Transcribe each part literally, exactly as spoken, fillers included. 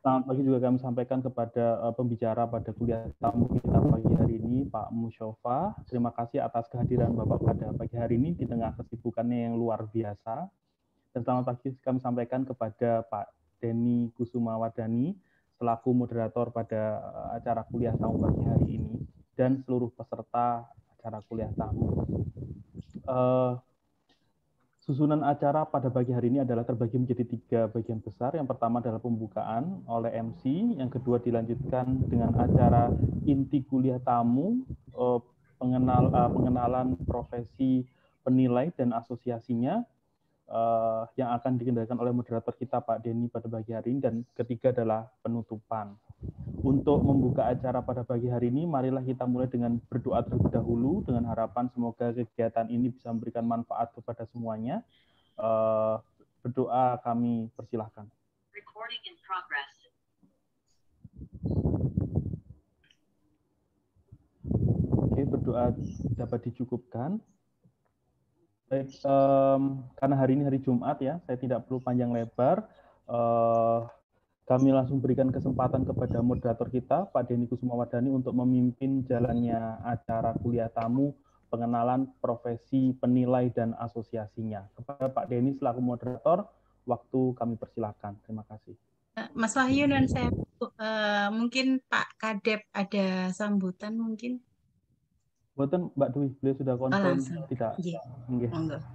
Selamat pagi juga kami sampaikan kepada uh, pembicara pada kuliah tamu kita pagi hari ini, Pak Musyofa. Terima kasih atas kehadiran Bapak pada pagi hari ini di tengah kesibukannya yang luar biasa. Dan selamat pagi kami sampaikan kepada Pak Denny Kusumawardhani selaku moderator pada uh, acara kuliah tamu pagi hari ini dan seluruh peserta acara kuliah tamu. Uh, Susunan acara pada pagi hari ini adalah terbagi menjadi tiga bagian besar. Yang pertama adalah pembukaan oleh M C, yang kedua dilanjutkan dengan acara inti kuliah tamu, pengenal, pengenalan profesi penilai dan asosiasinya, yang akan dikendalikan oleh moderator kita Pak Denny pada pagi hari ini, dan ketiga adalah penutupan. Untuk membuka acara pada pagi hari ini, marilah kita mulai dengan berdoa terlebih dahulu, dengan harapan semoga kegiatan ini bisa memberikan manfaat kepada semuanya. Uh, berdoa kami persilahkan. Recording in progress. Oke, berdoa dapat dicukupkan. Baik, um, karena hari ini hari Jumat ya, saya tidak perlu panjang lebar. Uh, Kami langsung berikan kesempatan kepada moderator kita, Pak Denny Kusumawardhani, untuk memimpin jalannya acara kuliah tamu pengenalan profesi penilai dan asosiasinya. Kepada Pak Denny selaku moderator, waktu kami persilahkan. Terima kasih. Mas Wahyu dan saya, uh, mungkin Pak Kadep ada sambutan mungkin? Buatan Mbak Dwi, beliau sudah konsen, oh, tidak? Iya. Okay.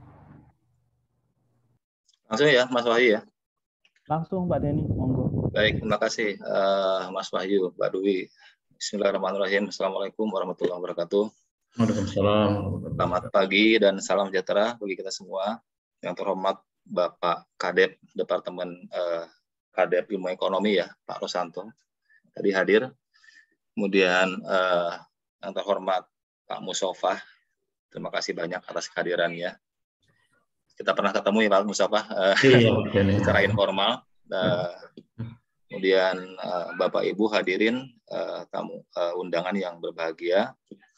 Langsung ya, Mas Wahyu ya? Langsung Mbak Denny, monggo. Baik, terima kasih uh, Mas Wahyu, Mbak Dwi. Bismillahirrahmanirrahim. Assalamualaikum warahmatullahi wabarakatuh. Waalaikumsalam. Selamat pagi dan salam sejahtera bagi kita semua. Yang terhormat Bapak Kadep Departemen uh, Kadep Ilmu Ekonomi ya, Pak Rosanto, tadi hadir. Kemudian uh, yang terhormat Pak Musyofa, terima kasih banyak atas kehadirannya. Kita pernah ketemu ya Pak Musyofa uh, iya, secara informal. Uh, kemudian uh, Bapak Ibu hadirin uh, tamu uh, undangan yang berbahagia.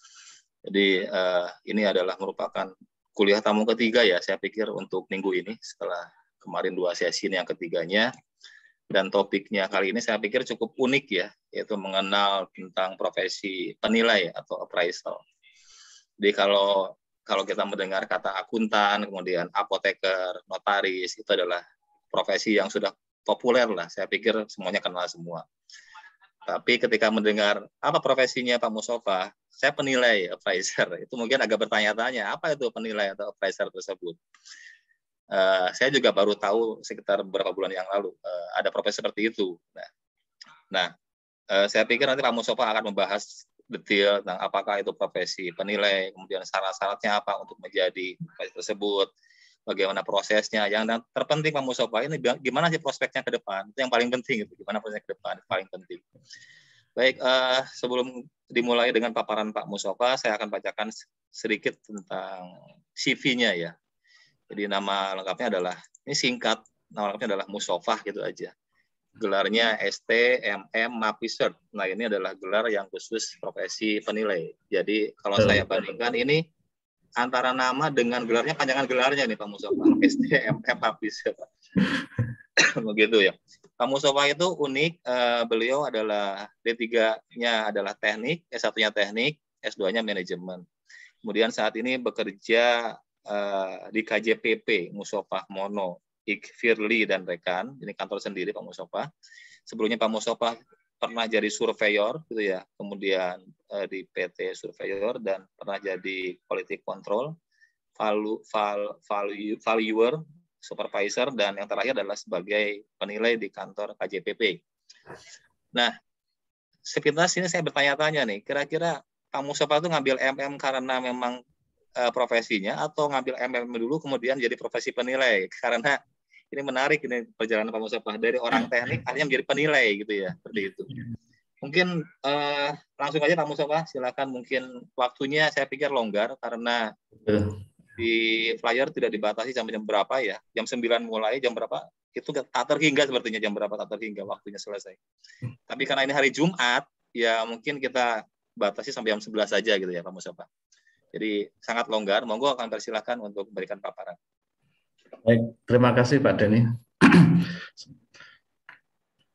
Jadi uh, ini adalah merupakan kuliah tamu ketiga ya, saya pikir untuk minggu ini setelah kemarin dua sesi ini yang ketiganya. Dan topiknya kali ini saya pikir cukup unik ya, yaitu mengenal tentang profesi penilai atau appraisal. Jadi kalau kalau kita mendengar kata akuntan, kemudian apoteker, notaris, itu adalah profesi yang sudah populer lah. Saya pikir semuanya kenal semua. Tapi ketika mendengar apa profesinya Pak Musyofa, saya penilai appraiser. Itu mungkin agak bertanya-tanya, apa itu penilai atau appraiser tersebut? Uh, saya juga baru tahu sekitar beberapa bulan yang lalu uh, ada profesi seperti itu. Nah, nah uh, saya pikir nanti Pak Musyofa akan membahas detail tentang apakah itu profesi penilai, kemudian syarat-syaratnya apa untuk menjadi profesi tersebut, bagaimana prosesnya. Yang terpenting Pak Musyofa ini gimana sih prospeknya ke depan, itu yang paling penting, itu gimana prospeknya ke depan, itu paling penting. Baik, uh, sebelum dimulai dengan paparan Pak Musyofa, saya akan bacakan sedikit tentang C V-nya ya. Jadi nama lengkapnya adalah, ini singkat, nama lengkapnya adalah Musyofa gitu aja. Gelarnya S T M M Mapisert. Nah ini adalah gelar yang khusus profesi penilai. Jadi kalau oh. saya bandingkan ini antara nama dengan gelarnya, panjangan gelarnya nih Pak Musyofa, S T M M Mapisert. Begitu ya. Pak Musyofa itu unik, uh, beliau adalah D tiga-nya adalah teknik, S satu-nya teknik, S dua-nya manajemen. Kemudian saat ini bekerja Uh, di K J P P Musyofa Mono, Ik Firly dan rekan, ini kantor sendiri Pak Musyofa. Sebelumnya Pak Musyofa pernah jadi surveyor gitu ya, kemudian uh, di P T Surveyor dan pernah jadi quality control, value, val, value, valuer, supervisor, dan yang terakhir adalah sebagai penilai di kantor K J P P. Nah, sepintas ini saya bertanya-tanya nih, kira-kira Pak Musyofa itu ngambil M M karena memang profesinya atau ngambil M M dulu kemudian jadi profesi penilai, karena ini menarik ini perjalanan Pak Musyofa dari orang teknik akhirnya menjadi penilai gitu ya, seperti itu. Mungkin uh, langsung aja Pak Musyofa, silakan, mungkin waktunya saya pikir longgar karena di flyer tidak dibatasi sampai jam berapa ya, jam sembilan mulai, jam berapa itu tak terhingga sepertinya, jam berapa tak terhingga waktunya selesai. Tapi karena ini hari Jumat ya mungkin kita batasi sampai jam sebelas saja gitu ya Pak Musyofa. Jadi sangat longgar, monggo akan persilahkan untuk memberikan paparan. Baik, terima kasih Pak Denny.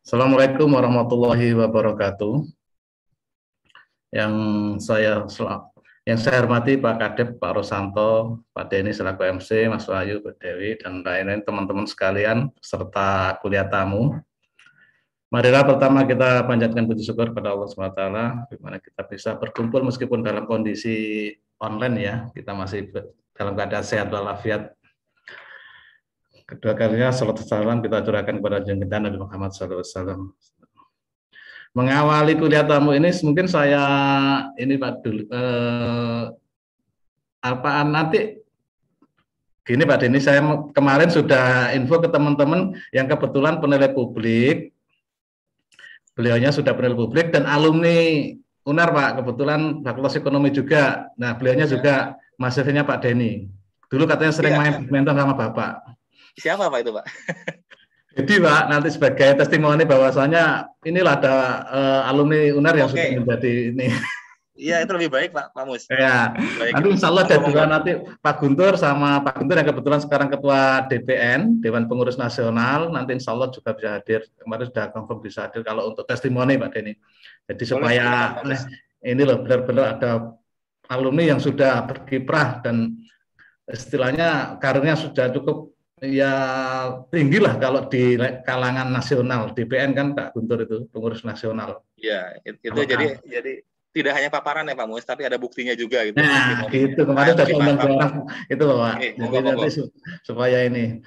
Assalamualaikum warahmatullahi wabarakatuh. Yang saya yang saya hormati Pak Kadep, Pak Rosanto, Pak Denny selaku M C, Mas Wahyu, Pak Dewi, dan lain-lain teman-teman sekalian serta kuliah tamu. Marilah pertama kita panjatkan puji syukur pada Allah subhanahu wa taala di mana kita bisa berkumpul meskipun dalam kondisi online ya. Kita masih dalam keadaan sehat walafiat. Kedua kalinya salat salam kita curahkan kepada junjungan Nabi Muhammad shallallahu alaihi wasallam. Mengawali kuliah tamu ini mungkin saya ini Pak dulu eh, apaan nanti gini Pak Denny, saya kemarin sudah info ke teman-teman yang kebetulan penilai publik, beliaunya sudah penilai publik dan alumni U N A R Pak, kebetulan Fakultas Ekonomi juga. Nah beliaunya ya. Juga mahasiswanya Pak Denny. Dulu katanya sering ya. main badminton sama Bapak. Siapa Pak itu Pak? Jadi Pak, nanti sebagai testimoni bahwasanya inilah ada uh, alumni U N A R yang okay. sudah menjadi ini. Iya, itu lebih baik Pak, Pak Mus. Ya, baik. Nanti insya Allah ada dua nanti Pak Guntur sama Pak Guntur yang kebetulan sekarang Ketua D P N, Dewan Pengurus Nasional, nanti insya Allah juga bisa hadir. Kemarin sudah confirm bisa hadir kalau untuk testimoni Pak Denny. Jadi boleh, supaya boleh, ini loh benar-benar ada alumni yang sudah berkiprah dan istilahnya karirnya sudah cukup ya tinggi lah kalau di kalangan nasional. D P N kan Pak Guntur itu pengurus nasional. Ya, itu, itu jadi kan. jadi tidak hanya paparan ya Pak Mus, tapi ada buktinya juga gitu. Nah, gitu kemarin sudah undang orang itu loh Pak. Oke, jadi nanti supaya ini.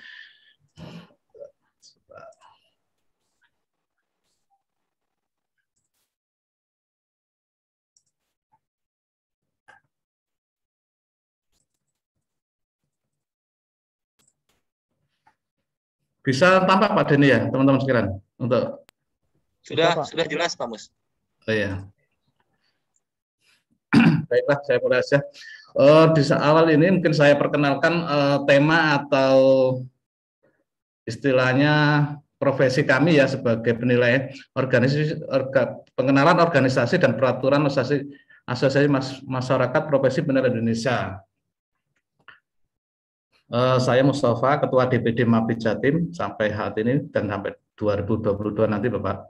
Bisa tampak Pak Denny ya, teman-teman sekalian untuk sudah Pak. Sudah jelas Pak Mus. Oh iya. Baiklah, saya mulai saja. Uh, di awal ini mungkin saya perkenalkan uh, tema atau istilahnya profesi kami ya sebagai penilai organisasi, orga, pengenalan organisasi dan peraturan asosiasi, asosiasi mas, masyarakat profesi penilai Indonesia. Uh, saya Mustafa, Ketua D P D MAPI Jatim sampai saat ini dan sampai dua ribu dua puluh dua nanti Bapak.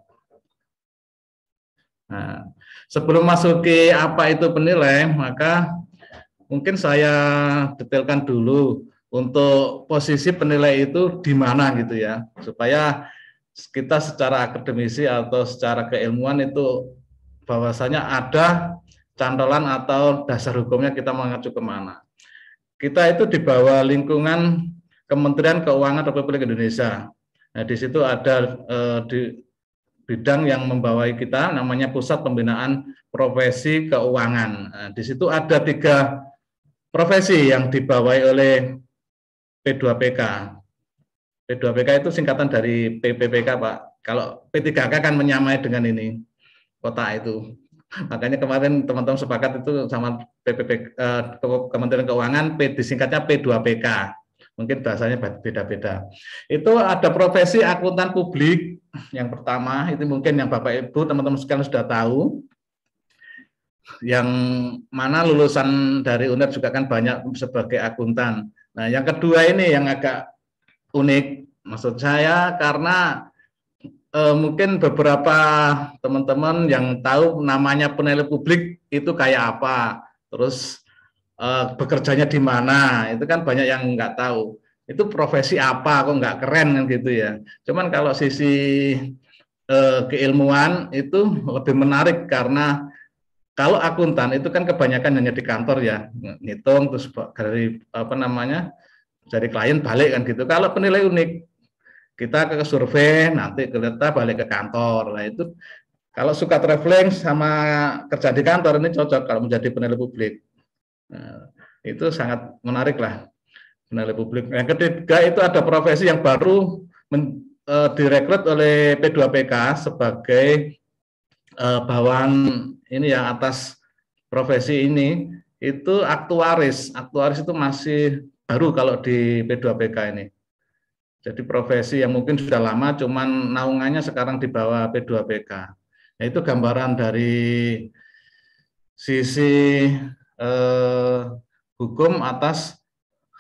Nah, sebelum masuk ke apa itu penilai, maka mungkin saya detailkan dulu untuk posisi penilai itu di mana gitu ya, supaya kita secara akademisi atau secara keilmuan itu bahwasanya ada cantolan atau dasar hukumnya kita mengacu kemana. Kita itu di bawah lingkungan Kementerian Keuangan Republik Indonesia. Nah, di situ ada eh, di bidang yang membawai kita namanya Pusat Pembinaan Profesi Keuangan. Nah, di situ ada tiga profesi yang dibawai oleh P dua P K. P dua P K itu singkatan dari P P P K Pak. Kalau P tiga K kan menyamai dengan ini kota itu. Makanya kemarin teman-teman sepakat itu sama P P P eh, Kementerian Keuangan P, disingkatnya P dua P K. Mungkin bahasanya beda-beda. Itu ada profesi akuntan publik yang pertama, itu mungkin yang Bapak Ibu teman-teman sekalian sudah tahu. Yang mana lulusan dari U N E R juga kan banyak sebagai akuntan. Nah, yang kedua ini yang agak unik, maksud saya karena eh, mungkin beberapa teman-teman yang tahu namanya penilai publik itu kayak apa, terus Uh, bekerjanya di mana, itu kan banyak yang nggak tahu. Itu profesi apa, kok nggak keren kan gitu ya. Cuman kalau sisi uh, keilmuan itu lebih menarik karena kalau akuntan itu kan kebanyakan hanya di kantor ya, ngitung terus dari apa namanya dari klien balik kan gitu. Kalau penilai unik, kita ke survei nanti kita balik ke kantor. Nah itu kalau suka traveling sama kerja di kantor ini cocok kalau menjadi penilai publik. Nah, itu sangat menarik lah penilai publik. Yang ketiga itu ada profesi yang baru men, e, direkrut oleh P dua P K sebagai e, bawahan ini ya atas profesi ini itu aktuaris. Aktuaris itu masih baru kalau di P dua P K ini. Jadi profesi yang mungkin sudah lama cuman naungannya sekarang di bawah P dua P K. Nah, itu gambaran dari sisi Eh, hukum atas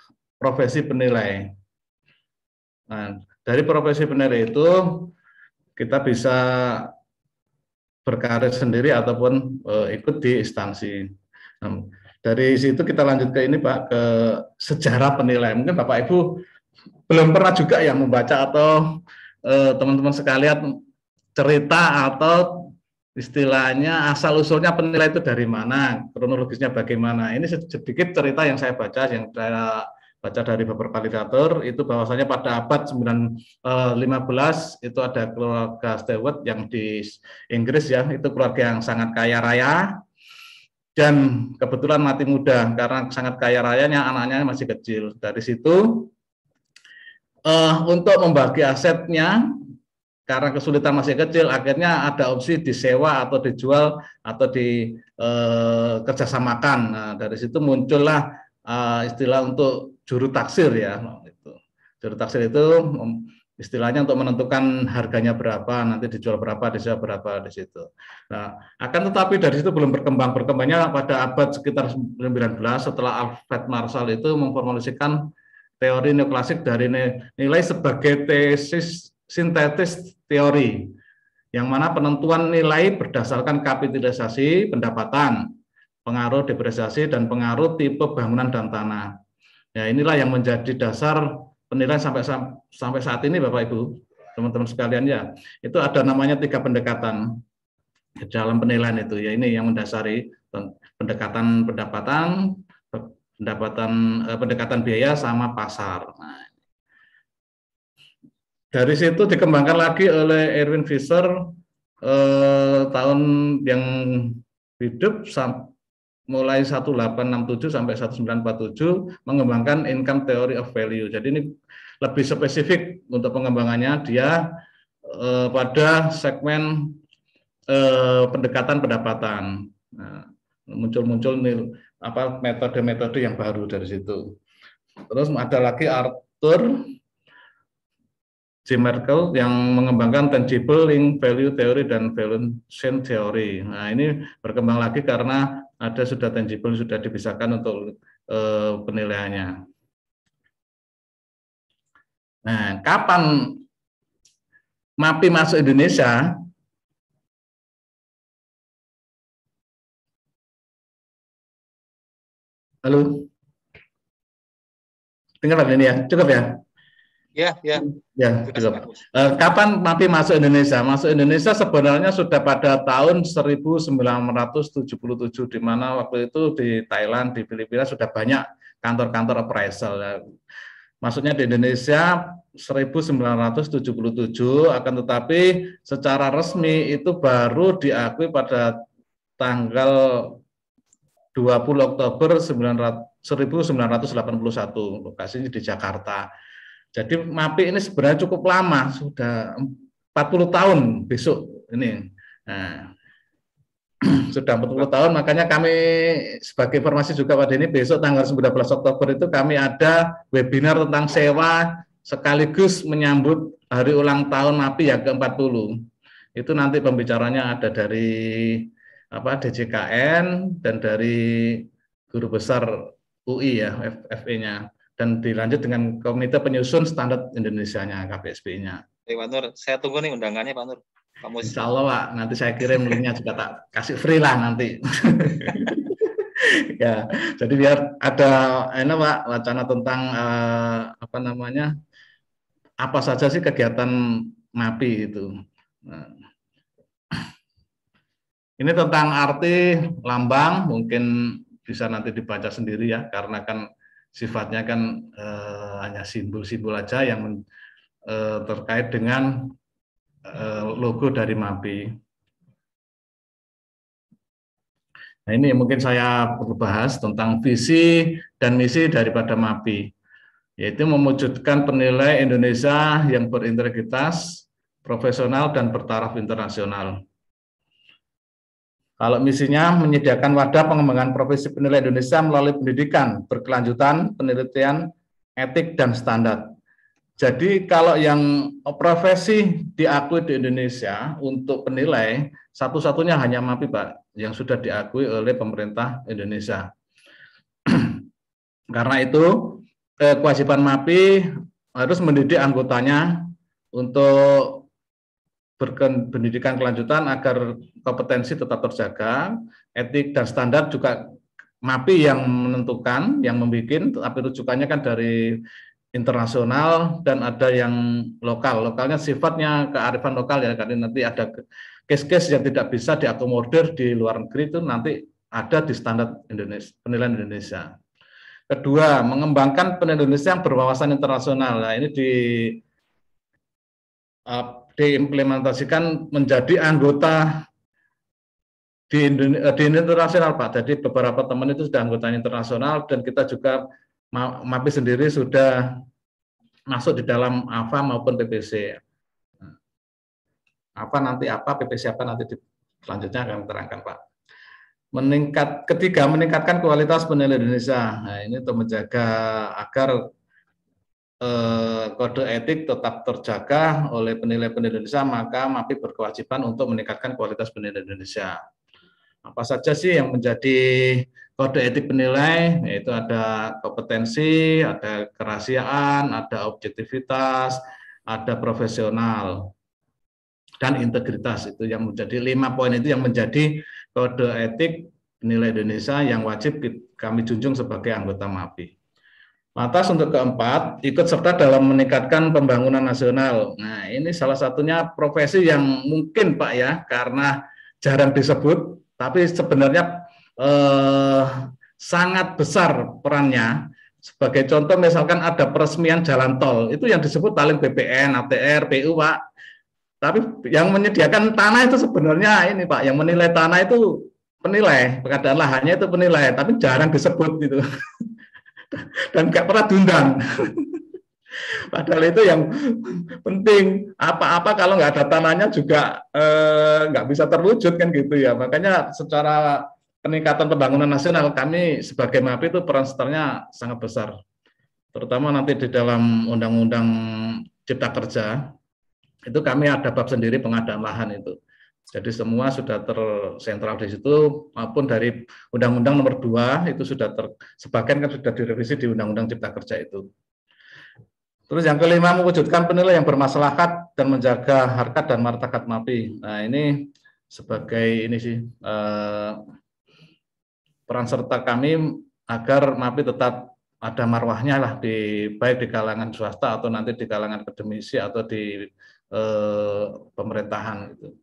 profesi penilai. Nah, dari profesi penilai itu kita bisa berkarir sendiri ataupun uh, ikut di instansi. Nah, dari situ kita lanjut ke ini Pak, ke sejarah penilaian. Mungkin Bapak Ibu belum pernah juga ya membaca atau teman-teman uh, sekalian cerita atau istilahnya asal-usulnya penilaian itu dari mana, kronologisnya bagaimana. Ini sedikit cerita yang saya baca, yang saya baca dari beberapa literatur, itu bahwasanya pada abad sembilan lima belas itu ada keluarga Stewart yang di Inggris ya, itu keluarga yang sangat kaya raya, dan kebetulan mati muda karena sangat kaya rayanya, anaknya masih kecil. Dari situ uh, untuk membagi asetnya, karena kesulitan masih kecil, akhirnya ada opsi disewa atau dijual atau di uh, kerjasamakan. Nah, dari situ muncullah uh, istilah untuk juru taksir ya. Itu. Juru taksir itu istilahnya untuk menentukan harganya berapa, nanti dijual berapa, dijual berapa di situ. Nah, akan tetapi dari situ belum berkembang. Berkembangnya pada abad sekitar sembilan belas setelah Alfred Marshall itu memformulasikan teori neoklasik dari nilai sebagai tesis sintetis teori, yang mana penentuan nilai berdasarkan kapitalisasi pendapatan, pengaruh depresiasi, dan pengaruh tipe bangunan dan tanah. Ya, inilah yang menjadi dasar penilaian sampai sampai saat ini, Bapak Ibu, teman-teman sekalian ya. Itu ada namanya tiga pendekatan dalam penilaian itu. Ya, ini yang mendasari pendekatan pendapatan, pendapatan eh, pendekatan biaya sama pasar. Nah, dari situ dikembangkan lagi oleh Erwin Fisher eh, tahun yang hidup mulai seribu delapan ratus enam puluh tujuh sampai seribu sembilan ratus empat puluh tujuh, mengembangkan income theory of value. Jadi ini lebih spesifik untuk pengembangannya, dia eh, pada segmen eh, pendekatan pendapatan. Nah, muncul-muncul nih apa metode-metode yang baru dari situ. Terus ada lagi Arthur J. Merkel yang mengembangkan tangible link value theory dan valuation theory. Nah, ini berkembang lagi karena ada sudah tangible, sudah dipisahkan untuk eh, penilaiannya. Nah, kapan MAPI masuk Indonesia? Halo? Dengar ini ya? Cukup ya? Ya, ya. Ya, cukup. Uh, kapan MAPI masuk Indonesia? Masuk Indonesia sebenarnya sudah pada tahun seribu sembilan ratus tujuh puluh tujuh, di mana waktu itu di Thailand, di Filipina sudah banyak kantor-kantor appraisal. Ya. Maksudnya di Indonesia seribu sembilan ratus tujuh puluh tujuh, akan tetapi secara resmi itu baru diakui pada tanggal dua puluh Oktober seribu sembilan ratus delapan puluh satu, lokasinya di Jakarta. Jadi MAPI ini sebenarnya cukup lama, sudah empat puluh tahun besok ini. Nah, sudah empat puluh tahun, makanya kami sebagai informasi juga pada ini, besok tanggal sembilan belas Oktober itu kami ada webinar tentang sewa sekaligus menyambut hari ulang tahun MAPI yang ke empat puluh. Itu nanti pembicaranya ada dari apa D J K N dan dari guru besar U I ya, F E-nya. Dan dilanjut dengan komite penyusun standar Indonesianya, K P S B I-nya. Oke, Pak Nur, saya tunggu nih undangannya Pak Nur. Kamu Insya Allah Pak, nanti saya kirim linknya juga tak kasih free lah nanti. Ya, jadi biar ada ini Pak, wacana tentang eh, apa namanya, apa saja sih kegiatan MAPI itu. Nah, ini tentang arti lambang, mungkin bisa nanti dibaca sendiri ya, karena kan sifatnya kan eh, hanya simbol-simbol aja yang men, eh, terkait dengan eh, logo dari MAPI. Nah, ini mungkin saya perlu bahas tentang visi dan misi daripada MAPI, yaitu mewujudkan penilai Indonesia yang berintegritas, profesional, dan bertaraf internasional. Kalau misinya menyediakan wadah pengembangan profesi penilai Indonesia melalui pendidikan berkelanjutan, penelitian, etik, dan standar. Jadi kalau yang profesi diakui di Indonesia untuk penilai, satu-satunya hanya MAPI Pak, yang sudah diakui oleh pemerintah Indonesia. Karena itu kewajiban MAPI harus mendidik anggotanya untuk berpendidikan kelanjutan agar kompetensi tetap terjaga, etik dan standar juga MAPI yang menentukan, yang membuat, tapi rujukannya kan dari internasional dan ada yang lokal. Lokalnya sifatnya kearifan lokal ya, karena nanti ada case-case yang tidak bisa diakomodir di luar negeri itu nanti ada di standar Indonesia, penilaian Indonesia. Kedua, mengembangkan penilaian Indonesia yang berwawasan internasional. Nah, ini di uh, diimplementasikan menjadi anggota di, di internasional, Pak. Jadi beberapa teman itu sudah anggota internasional dan kita juga MAPI sendiri sudah masuk di dalam A F A maupun P P C. Apa nanti apa P P C apa nanti di, selanjutnya akan terangkan, Pak. Meningkat ketiga meningkatkan kualitas penilaian Indonesia. Nah, ini untuk menjaga agar eh, kode etik tetap terjaga oleh penilai-penilai Indonesia, maka MAPI berkewajiban untuk meningkatkan kualitas penilaian Indonesia. Apa saja sih yang menjadi kode etik penilai? Yaitu ada kompetensi, ada kerahasiaan, ada objektivitas, ada profesional, dan integritas. Itu yang menjadi lima poin itu yang menjadi kode etik penilai Indonesia yang wajib kami junjung sebagai anggota MAPI. Lantas untuk keempat, ikut serta dalam meningkatkan pembangunan nasional. Nah, ini salah satunya profesi yang mungkin Pak ya, karena jarang disebut, tapi sebenarnya eh, sangat besar perannya. Sebagai contoh misalkan ada peresmian jalan tol, itu yang disebut paling B P N, A T R, P U Pak. Tapi yang menyediakan tanah itu sebenarnya ini Pak, yang menilai tanah itu penilai, pengadaan lahannya itu penilai, tapi jarang disebut gitu. Dan nggak pernah diundang. Padahal itu yang penting. Apa-apa kalau nggak ada tanahnya juga eh, nggak bisa terwujud kan gitu ya. Makanya secara peningkatan pembangunan nasional kami sebagai MAPI itu peran sertanya sangat besar. Terutama nanti di dalam Undang-Undang Cipta Kerja itu kami ada bab sendiri pengadaan lahan itu. Jadi semua sudah tersentral di situ, maupun dari Undang-Undang Nomor dua itu sudah ter, sebagian kan sudah direvisi di Undang-Undang Cipta Kerja itu. Terus yang kelima, mewujudkan penilai yang bermaslahat dan menjaga harkat dan martabat MAPI. Nah ini sebagai ini sih eh, peran serta kami agar MAPI tetap ada marwahnya lah di baik di kalangan swasta atau nanti di kalangan akademisi atau di eh, pemerintahan itu.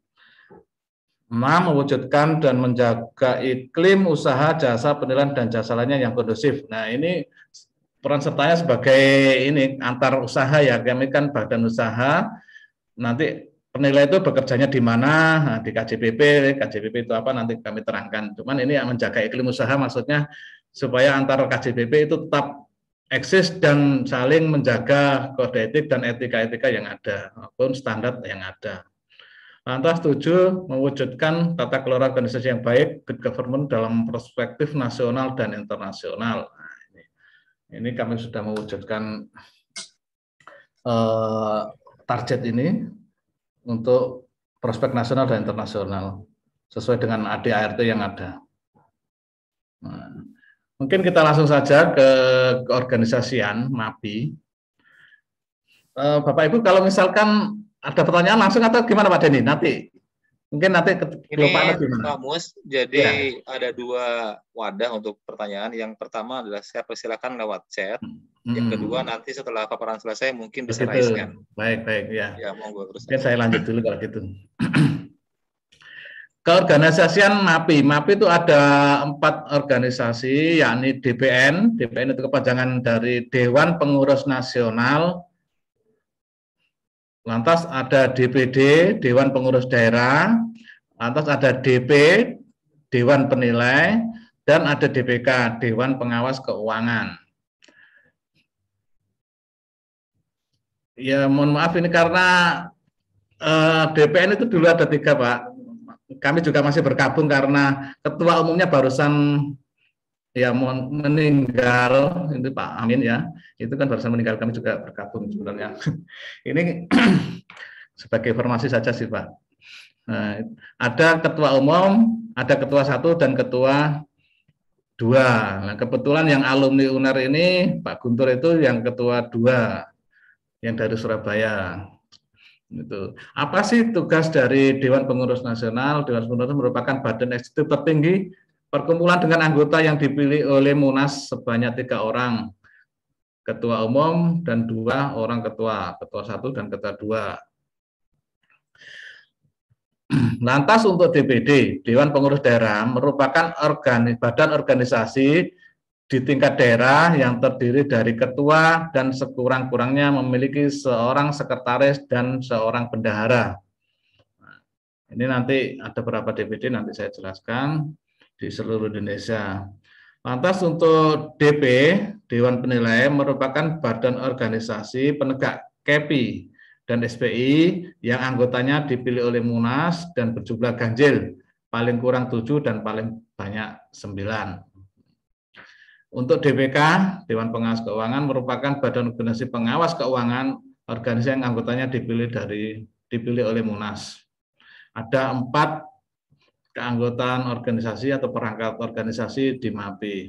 enam. Mewujudkan dan menjaga iklim usaha jasa penilaian dan jasa lainnya yang kondusif. Nah ini peran sertanya sebagai ini antar usaha ya, kami kan badan usaha, nanti penilai itu bekerjanya di mana, nah, di K J P P, K J P P itu apa nanti kami terangkan. Cuman ini yang menjaga iklim usaha maksudnya supaya antar K J P P itu tetap eksis dan saling menjaga kode etik dan etika-etika yang ada maupun standar yang ada. Lantas tujuh, mewujudkan tata kelola organisasi yang baik, good government dalam perspektif nasional dan internasional. Nah, ini, ini kami sudah mewujudkan eh, target ini untuk prospek nasional dan internasional sesuai dengan A D A R T yang ada. Nah, mungkin kita langsung saja ke keorganisasian MAPI. Eh, Bapak Ibu, kalau misalkan ada pertanyaan langsung atau gimana Pak Denny? Nanti mungkin nanti ini Pak Mus, jadi ya. Ada dua wadah untuk pertanyaan. Yang pertama adalah saya persilakan lewat chat. Hmm. Yang kedua nanti setelah paparan selesai mungkin bisa raise kan. Baik baik ya. Ya monggo terus. Mungkin saya lanjut dulu kalau gitu. Keorganisasian MAPI. MAPI itu ada empat organisasi, yakni D P N. D P N itu kepanjangan dari Dewan Pengurus Nasional. Lantas ada D P D, Dewan Pengurus Daerah, lantas ada D P, Dewan Penilai, dan ada D P K, Dewan Pengawas Keuangan. Ya mohon maaf ini karena eh, D P N itu dulu ada tiga Pak. Kami juga masih bergabung karena ketua umumnya barusan ya meninggal, itu Pak Amin ya, itu kan barusan meninggal, kami juga bergabung sebenarnya. Ini sebagai informasi saja sih Pak. Nah, ada ketua umum, ada ketua satu dan ketua dua. Nah, kebetulan yang alumni U N E R ini Pak Guntur itu yang ketua dua, yang dari Surabaya. Itu. Apa sih tugas dari Dewan Pengurus Nasional? Dewan Pengurus merupakan badan eksekutif tertinggi perkumpulan dengan anggota yang dipilih oleh Munas sebanyak tiga orang, ketua umum dan dua orang ketua, ketua satu dan ketua dua. Lantas untuk D P D, Dewan Pengurus Daerah, merupakan organi, badan organisasi di tingkat daerah yang terdiri dari ketua dan sekurang-kurangnya memiliki seorang sekretaris dan seorang bendahara. Nah, ini nanti ada beberapa D P D, nanti saya jelaskan di seluruh Indonesia. Lantas untuk D P, Dewan Penilai, merupakan badan organisasi penegak K P I dan S P I yang anggotanya dipilih oleh Munas dan berjumlah ganjil, paling kurang tujuh dan paling banyak sembilan. Untuk D P K, Dewan Pengawas Keuangan, merupakan badan organisasi pengawas keuangan organisasi yang anggotanya dipilih dari dipilih oleh Munas. Ada empat keanggotaan organisasi atau perangkat organisasi di M A P I.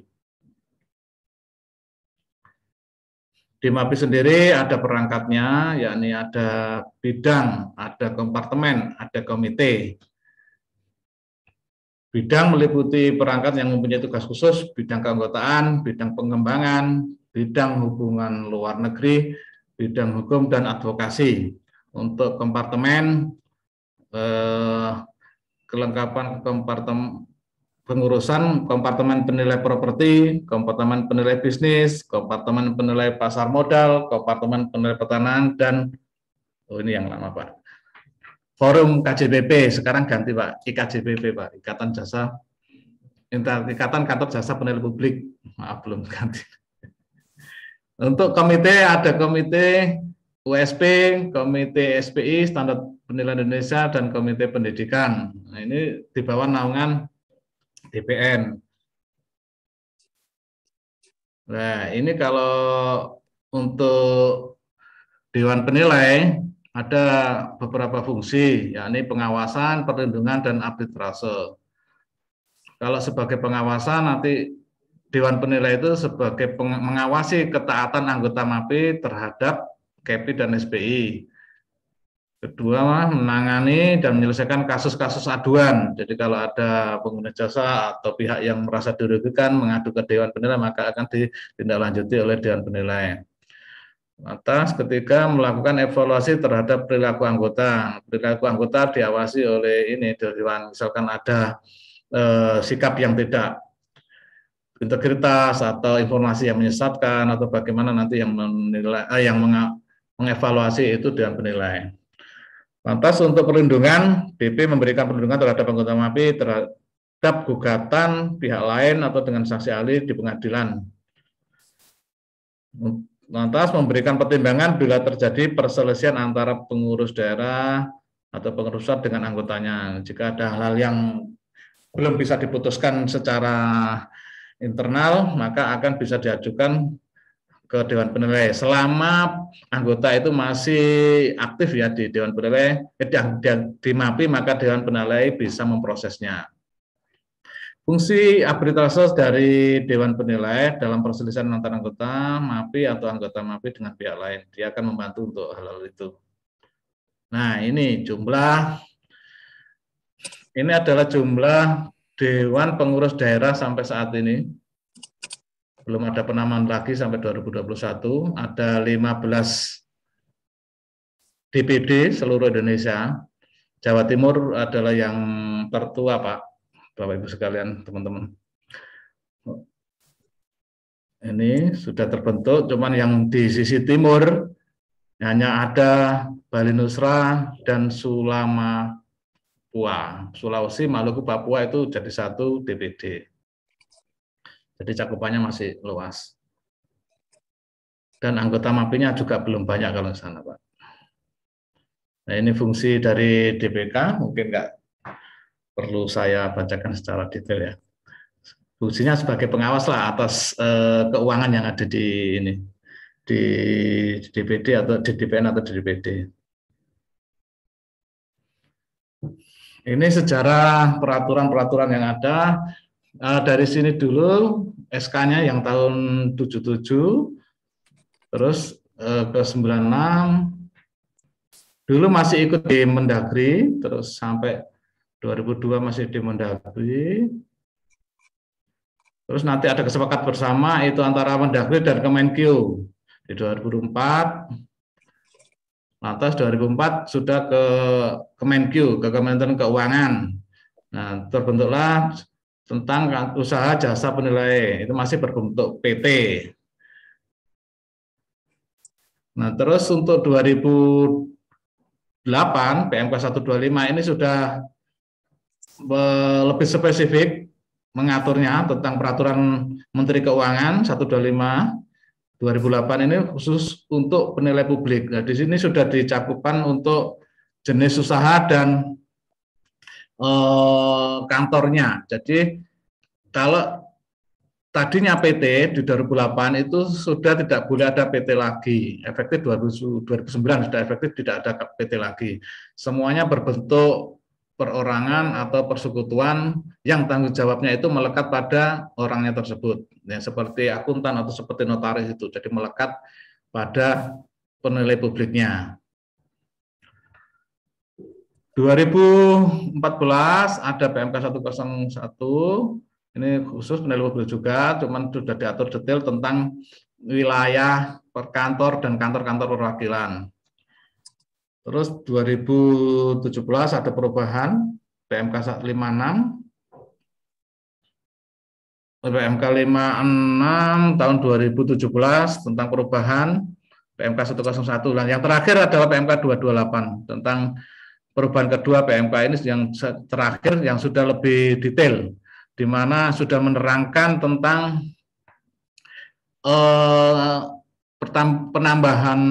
Di M A P I sendiri ada perangkatnya, yakni ada bidang, ada kompartemen, ada komite. Bidang meliputi perangkat yang mempunyai tugas khusus, bidang keanggotaan, bidang pengembangan, bidang hubungan luar negeri, bidang hukum dan advokasi. Untuk kompartemen, eh, kelengkapan kompartemen pengurusan, kompartemen penilai properti, kompartemen penilai bisnis, kompartemen penilai pasar modal, kompartemen penilai pertanahan, dan oh ini yang lama Pak. Forum K J B P, sekarang ganti Pak, I K J B P Pak, Ikatan Jasa, Ikatan Kantor Jasa Penilai Publik, maaf belum ganti. Untuk komite ada komite U S P, komite S P I, Standar Penilaian Indonesia, dan komite pendidikan. Nah, ini di bawah naungan D P N. Nah, ini kalau untuk Dewan Penilai, ada beberapa fungsi, yakni pengawasan, perlindungan, dan arbitrase. Kalau sebagai pengawasan, nanti Dewan Penilai itu sebagai mengawasi ketaatan anggota M A P I terhadap K P I dan S P I. Kedua, menangani dan menyelesaikan kasus-kasus aduan. Jadi kalau ada pengguna jasa atau pihak yang merasa dirugikan mengadu ke Dewan Penilai, maka akan ditindaklanjuti oleh Dewan Penilai. Atas ketiga, melakukan evaluasi terhadap perilaku anggota. Perilaku anggota diawasi oleh ini Dewan, misalkan ada eh, sikap yang tidak integritas atau informasi yang menyesatkan atau bagaimana nanti yang menilai, eh, yang mengevaluasi itu Dewan Penilai. Lantas untuk perlindungan, D P memberikan perlindungan terhadap anggota M A P I terhadap gugatan pihak lain atau dengan saksi ahli di pengadilan. Lantas memberikan pertimbangan bila terjadi perselisihan antara pengurus daerah atau pengurus pusat dengan anggotanya. Jika ada hal-hal yang belum bisa diputuskan secara internal, maka akan bisa diajukan ke Dewan Penilai. Selama anggota itu masih aktif ya di Dewan Penilai, eh, di, di M A P I, maka Dewan Penilai bisa memprosesnya. Fungsi arbitrase dari Dewan Penilai dalam perselisihan antara anggota M A P I atau anggota M A P I dengan pihak lain, dia akan membantu untuk hal-hal itu. Nah, ini jumlah, ini adalah jumlah Dewan Pengurus Daerah sampai saat ini. Belum ada penambahan lagi sampai dua ribu dua puluh satu, ada lima belas D P D seluruh Indonesia. Jawa Timur adalah yang tertua, Pak, Bapak Ibu sekalian, teman-teman. Ini sudah terbentuk, cuman yang di sisi timur hanya ada Bali Nusra dan Sulawesi, Sulawesi, Maluku, Papua itu jadi satu D P D. Jadi cakupannya masih luas. Dan anggota M A P I-nya juga belum banyak kalau di sana, Pak. Nah, ini fungsi dari D P K, mungkin nggak perlu saya bacakan secara detail ya. Fungsinya sebagai pengawas lah atas eh, keuangan yang ada di ini, di D P D atau di D P N atau di D P D. Ini sejarah peraturan-peraturan yang ada. Uh, dari sini dulu S K-nya yang tahun tujuh puluh tujuh, terus uh, ke sembilan puluh enam, dulu masih ikut di Mendagri, terus sampai dua ribu dua masih di Mendagri. Terus nanti ada kesepakatan bersama itu antara Mendagri dan Kemenkeu di dua ribu empat. Lantas dua ribu empat sudah ke Kemenkeu, ke Kementerian Keuangan. Nah, terbentuklah tentang usaha jasa penilai, itu masih berbentuk P T. Nah, terus untuk dua ribu delapan P M K seratus dua puluh lima ini sudah lebih spesifik mengaturnya tentang peraturan Menteri Keuangan seratus dua puluh lima dua ribu delapan ini khusus untuk penilai publik. Nah, di sini sudah dicakupkan untuk jenis usaha dan eh, kantornya. Jadi kalau tadinya P T di dua ribu delapan itu sudah tidak boleh ada P T lagi. Efektif dua ribu sembilan sudah efektif tidak ada P T lagi. Semuanya berbentuk perorangan atau persekutuan yang tanggung jawabnya itu melekat pada orangnya tersebut. Ya, seperti akuntan atau seperti notaris itu. Jadi melekat pada penilai publiknya. dua ribu empat belas ada P M K seratus satu. Ini khusus penilai publik juga, cuman sudah diatur detail tentang wilayah perkantor dan kantor-kantor perwakilan. Terus dua ribu tujuh belas ada perubahan P M K seratus lima puluh enam. P M K lima puluh enam tahun dua ribu tujuh belas tentang perubahan P M K seratus satu. Dan yang terakhir adalah P M K dua ratus dua puluh delapan tentang perubahan kedua P M K ini yang terakhir yang sudah lebih detail, di mana sudah menerangkan tentang eh, penambahan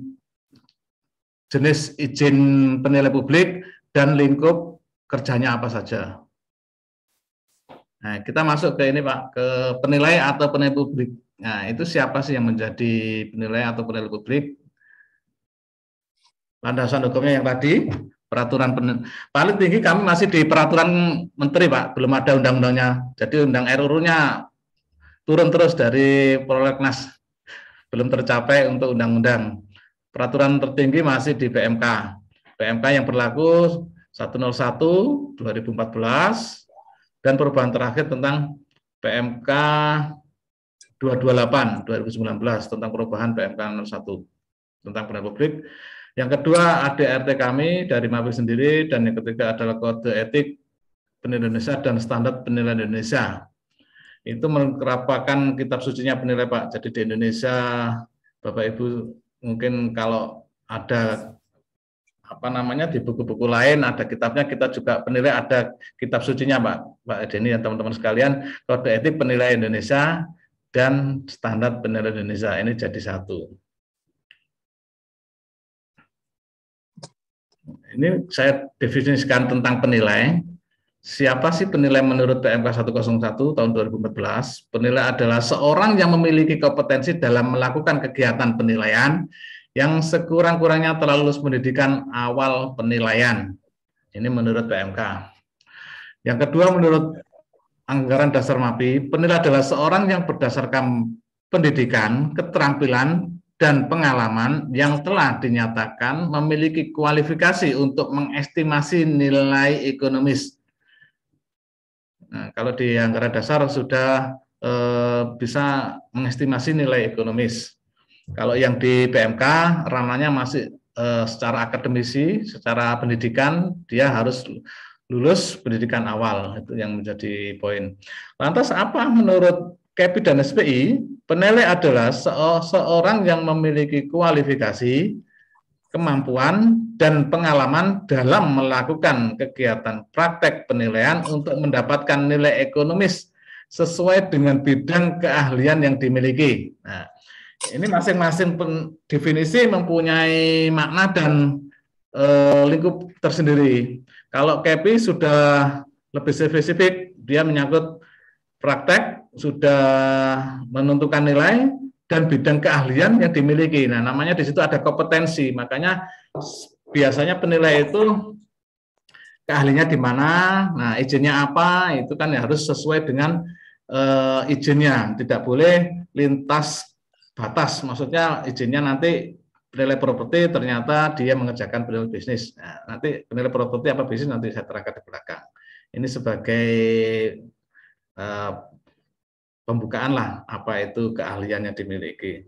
jenis izin penilai publik dan lingkup kerjanya apa saja. Nah, kita masuk ke ini Pak, ke penilai atau penilai publik. Nah, itu siapa sih yang menjadi penilai atau penilai publik? Landasan hukumnya yang tadi, peraturan penilai. Paling tinggi kami masih di peraturan menteri Pak, belum ada undang-undangnya. Jadi undang R U-nya turun terus dari prolegnas, belum tercapai untuk undang-undang. Peraturan tertinggi masih di P M K. P M K yang berlaku seratus satu dua ribu empat belas dan perubahan terakhir tentang P M K dua ratus dua puluh delapan dua ribu sembilan belas tentang perubahan P M K nol satu tentang penilaian publik. Yang kedua A D R T kami dari Mabes sendiri, dan yang ketiga adalah kode etik penilaian Indonesia dan standar penilaian Indonesia. Itu merupakan kitab sucinya penilai Pak. Jadi di Indonesia Bapak Ibu mungkin kalau ada apa namanya di buku-buku lain ada kitabnya, kita juga penilai ada kitab sucinya Pak Pak Denny dan teman-teman sekalian, kode etik penilaian Indonesia dan standar penilaian Indonesia ini jadi satu. Ini saya definisikan tentang penilai. Siapa sih penilai menurut P M K seratus satu tahun dua ribu empat belas? Penilai adalah seorang yang memiliki kompetensi dalam melakukan kegiatan penilaian yang sekurang-kurangnya telah lulus pendidikan awal penilaian. Ini menurut P M K. Yang kedua, menurut Anggaran Dasar MAPI, penilai adalah seorang yang berdasarkan pendidikan, keterampilan, dan pengalaman yang telah dinyatakan memiliki kualifikasi untuk mengestimasi nilai ekonomis. Nah, kalau di Anggaran Dasar sudah eh, bisa mengestimasi nilai ekonomis. Kalau yang di P M K ranahnya masih eh, secara akademisi, secara pendidikan dia harus lulus pendidikan awal, itu yang menjadi poin. Lantas apa menurut K E P I dan S P I? Penilai adalah se seorang yang memiliki kualifikasi, kemampuan, dan pengalaman dalam melakukan kegiatan praktek penilaian untuk mendapatkan nilai ekonomis sesuai dengan bidang keahlian yang dimiliki. Nah, ini masing-masing definisi mempunyai makna dan e, lingkup tersendiri. Kalau K E P I sudah lebih spesifik, dia menyangkut praktek, sudah menentukan nilai, dan bidang keahlian yang dimiliki. Nah, namanya di situ ada kompetensi. Makanya biasanya penilai itu keahliannya di mana, nah izinnya apa, itu kan harus sesuai dengan uh, izinnya. Tidak boleh lintas batas, maksudnya izinnya nanti penilai properti ternyata dia mengerjakan penilai bisnis. Nah, nanti penilai properti apa bisnis nanti saya terangkan di belakang. Ini sebagai uh, pembukaan lah apa itu keahlian yang dimiliki.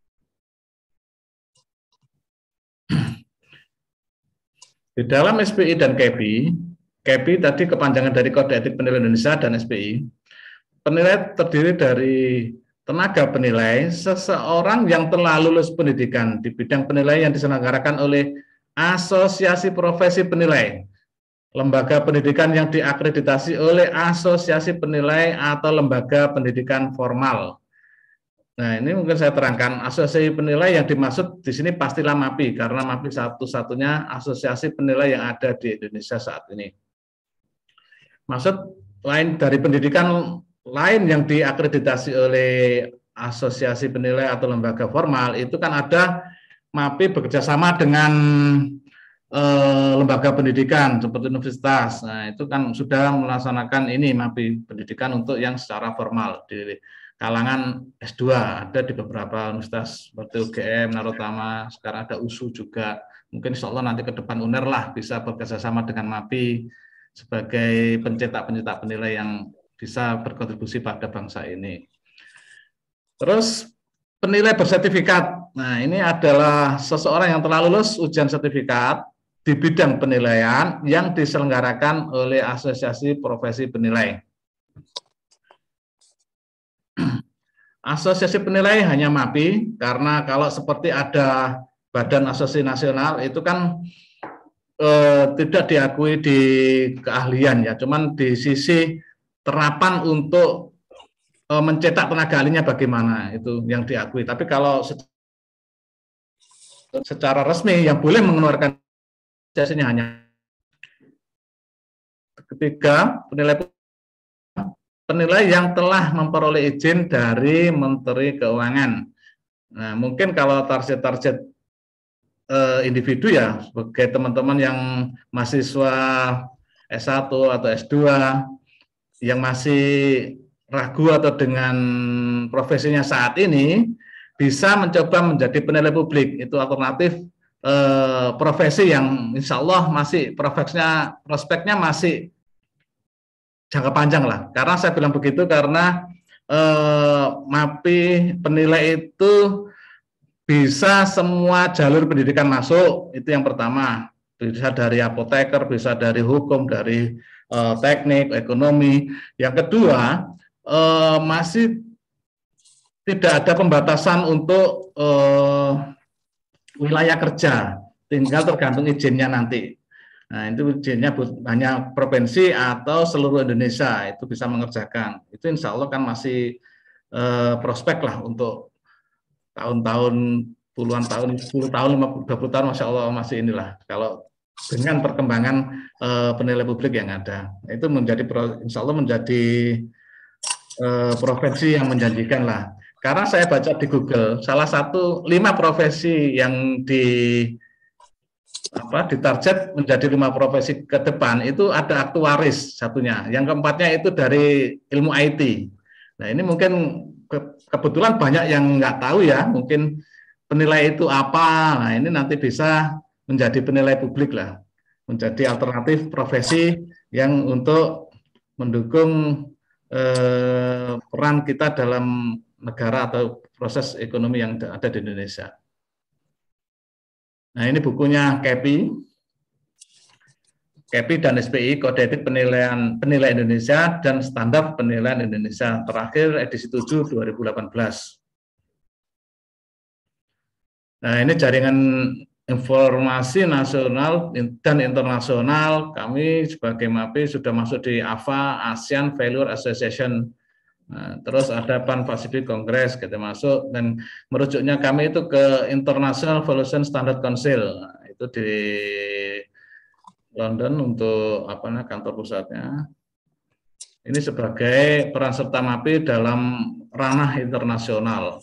Di dalam S P I dan K P I, K P I tadi kepanjangan dari Kode Etik Penilai Indonesia, dan S P I, penilai terdiri dari tenaga penilai, seseorang yang telah lulus pendidikan di bidang penilaian yang diselenggarakan oleh asosiasi profesi penilai, lembaga pendidikan yang diakreditasi oleh asosiasi penilai atau lembaga pendidikan formal. Nah, ini mungkin saya terangkan, asosiasi penilai yang dimaksud di sini pastilah MAPI, karena MAPI satu-satunya asosiasi penilai yang ada di Indonesia saat ini. Maksud lain dari pendidikan lain yang diakreditasi oleh asosiasi penilai atau lembaga formal, itu kan ada MAPI bekerjasama dengan eh, lembaga pendidikan seperti universitas. Nah, itu kan sudah melaksanakan ini MAPI pendidikan untuk yang secara formal di kalangan S dua, ada di beberapa universitas seperti U G M, Narotama, sekarang ada U S U juga. Mungkin insya Allah nanti ke depan U N E R lah bisa bekerjasama dengan MAPI sebagai pencetak-pencetak penilai yang bisa berkontribusi pada bangsa ini. Terus penilai bersertifikat. Nah, ini adalah seseorang yang telah lulus ujian sertifikat di bidang penilaian yang diselenggarakan oleh asosiasi profesi penilai. Asosiasi penilai hanya MAPI, karena kalau seperti ada badan asosiasi nasional itu kan eh, tidak diakui di keahlian ya, cuman di sisi terapan untuk eh, mencetak tenaga ahlinya bagaimana itu yang diakui. Tapi kalau secara resmi yang boleh mengeluarkan asosiasinya hanya ketiga penilai penilai yang telah memperoleh izin dari Menteri Keuangan. Nah, mungkin kalau target-target eh, individu ya, sebagai teman-teman yang mahasiswa S satu atau S dua, yang masih ragu atau dengan profesinya saat ini, bisa mencoba menjadi penilai publik. Itu alternatif eh, profesi yang insya Allah masih prospeknya, prospeknya masih jangka panjang lah. Karena saya bilang begitu karena eh, MAPI penilai itu bisa semua jalur pendidikan masuk, itu yang pertama. Bisa dari apoteker, bisa dari hukum, dari eh, teknik, ekonomi. Yang kedua, eh, masih tidak ada pembatasan untuk eh, wilayah kerja, tinggal tergantung izinnya nanti. Nah, itu izinnya hanya provinsi atau seluruh Indonesia itu bisa mengerjakan. Itu insya Allah kan masih eh, prospek lah untuk tahun-tahun, puluhan tahun, sepuluh tahun, lima puluh, dua puluh tahun, Masya Allah masih inilah. Kalau dengan perkembangan eh, penilai publik yang ada, itu menjadi insya Allah menjadi eh, profesi yang menjanjikan lah. Karena saya baca di Google, salah satu lima profesi yang di apa ditarget menjadi lima profesi ke depan itu ada aktuaris satunya, yang keempatnya itu dari ilmu I T. Nah, ini mungkin ke, kebetulan banyak yang nggak tahu ya, mungkin penilai itu apa. Nah, ini nanti bisa menjadi penilai publik lah, menjadi alternatif profesi yang untuk mendukung eh, peran kita dalam negara atau proses ekonomi yang ada di Indonesia. Nah, ini bukunya K P I, K P I dan S P I, Kode Etik Penilaian Penilai Indonesia dan Standar Penilaian Indonesia, terakhir edisi tujuh dua ribu delapan belas. Nah, ini jaringan informasi nasional dan internasional. Kami sebagai MAPI sudah masuk di A F A, ASEAN Failure Association. Nah, terus ada Pan Pacific Congress kita masuk, dan merujuknya kami itu ke International Valuation Standard Council. Nah, itu di London untuk apa namanya kantor pusatnya. Ini sebagai peran serta MAPI dalam ranah internasional.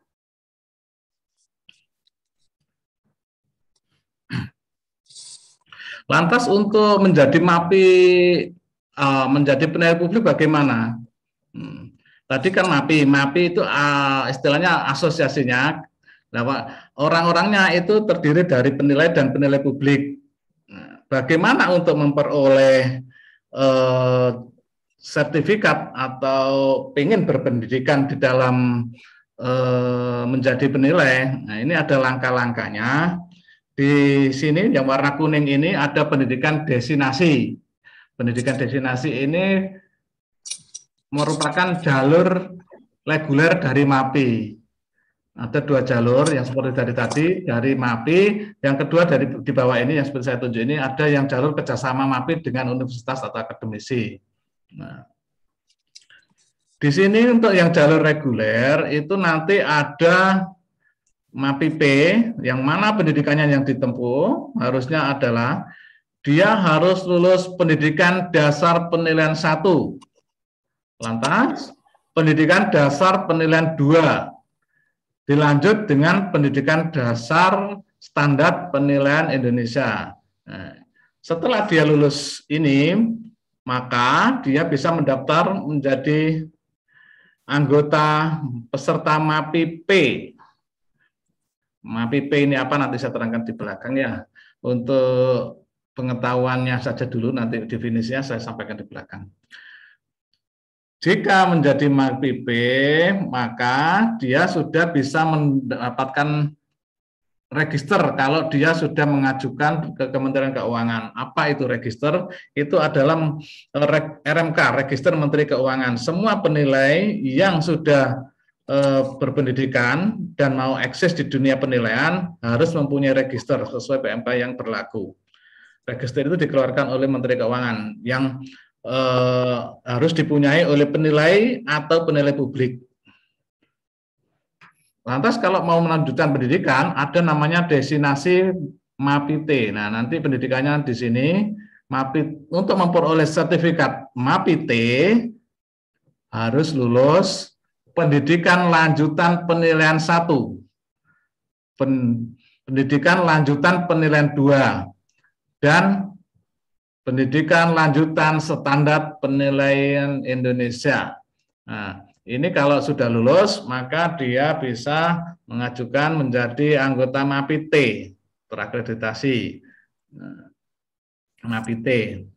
Lantas untuk menjadi MAPI, uh, menjadi penilai publik bagaimana? Hmm. Tadi kan MAPI, MAPI itu uh, istilahnya asosiasinya. Nah, Pak, orang-orangnya itu terdiri dari penilai dan penilai publik. Nah, bagaimana untuk memperoleh eh, sertifikat atau ingin berpendidikan di dalam eh, menjadi penilai? Nah, ini ada langkah-langkahnya. Di sini yang warna kuning ini ada pendidikan destinasi. Pendidikan destinasi ini merupakan jalur reguler dari MAPI. Ada dua jalur yang seperti dari tadi dari MAPI, yang kedua dari di bawah ini yang seperti saya tunjuk ini ada yang jalur kerjasama MAPI dengan universitas atau akademisi. Nah, di sini untuk yang jalur reguler itu nanti ada MAPI P, yang mana pendidikannya yang ditempuh harusnya adalah dia harus lulus pendidikan dasar penilaian satu, lantas pendidikan dasar penilaian dua, dilanjut dengan pendidikan dasar standar penilaian Indonesia. Nah, setelah dia lulus ini, maka dia bisa mendaftar menjadi anggota peserta MAPI P. MAPI P ini apa nanti saya terangkan di belakang ya. Untuk pengetahuannya saja dulu, nanti definisinya saya sampaikan di belakang. Jika menjadi MAPI P, maka dia sudah bisa mendapatkan register kalau dia sudah mengajukan ke Kementerian Keuangan. Apa itu register? Itu adalah R M K, Register Menteri Keuangan. Semua penilai yang sudah eh, berpendidikan dan mau eksis di dunia penilaian harus mempunyai register sesuai P M K yang berlaku. Register itu dikeluarkan oleh Menteri Keuangan yang Eh, harus dipunyai oleh penilai atau penilai publik. Lantas kalau mau melanjutkan pendidikan, ada namanya destinasi MAPI T. Nah, nanti pendidikannya di sini, MAPI, untuk memperoleh sertifikat MAPI T, harus lulus pendidikan lanjutan penilaian satu, pendidikan lanjutan penilaian dua, dan pendidikan lanjutan standar penilaian Indonesia. Nah, ini kalau sudah lulus, maka dia bisa mengajukan menjadi anggota MAPI T, terakreditasi. Nah, MAPI T.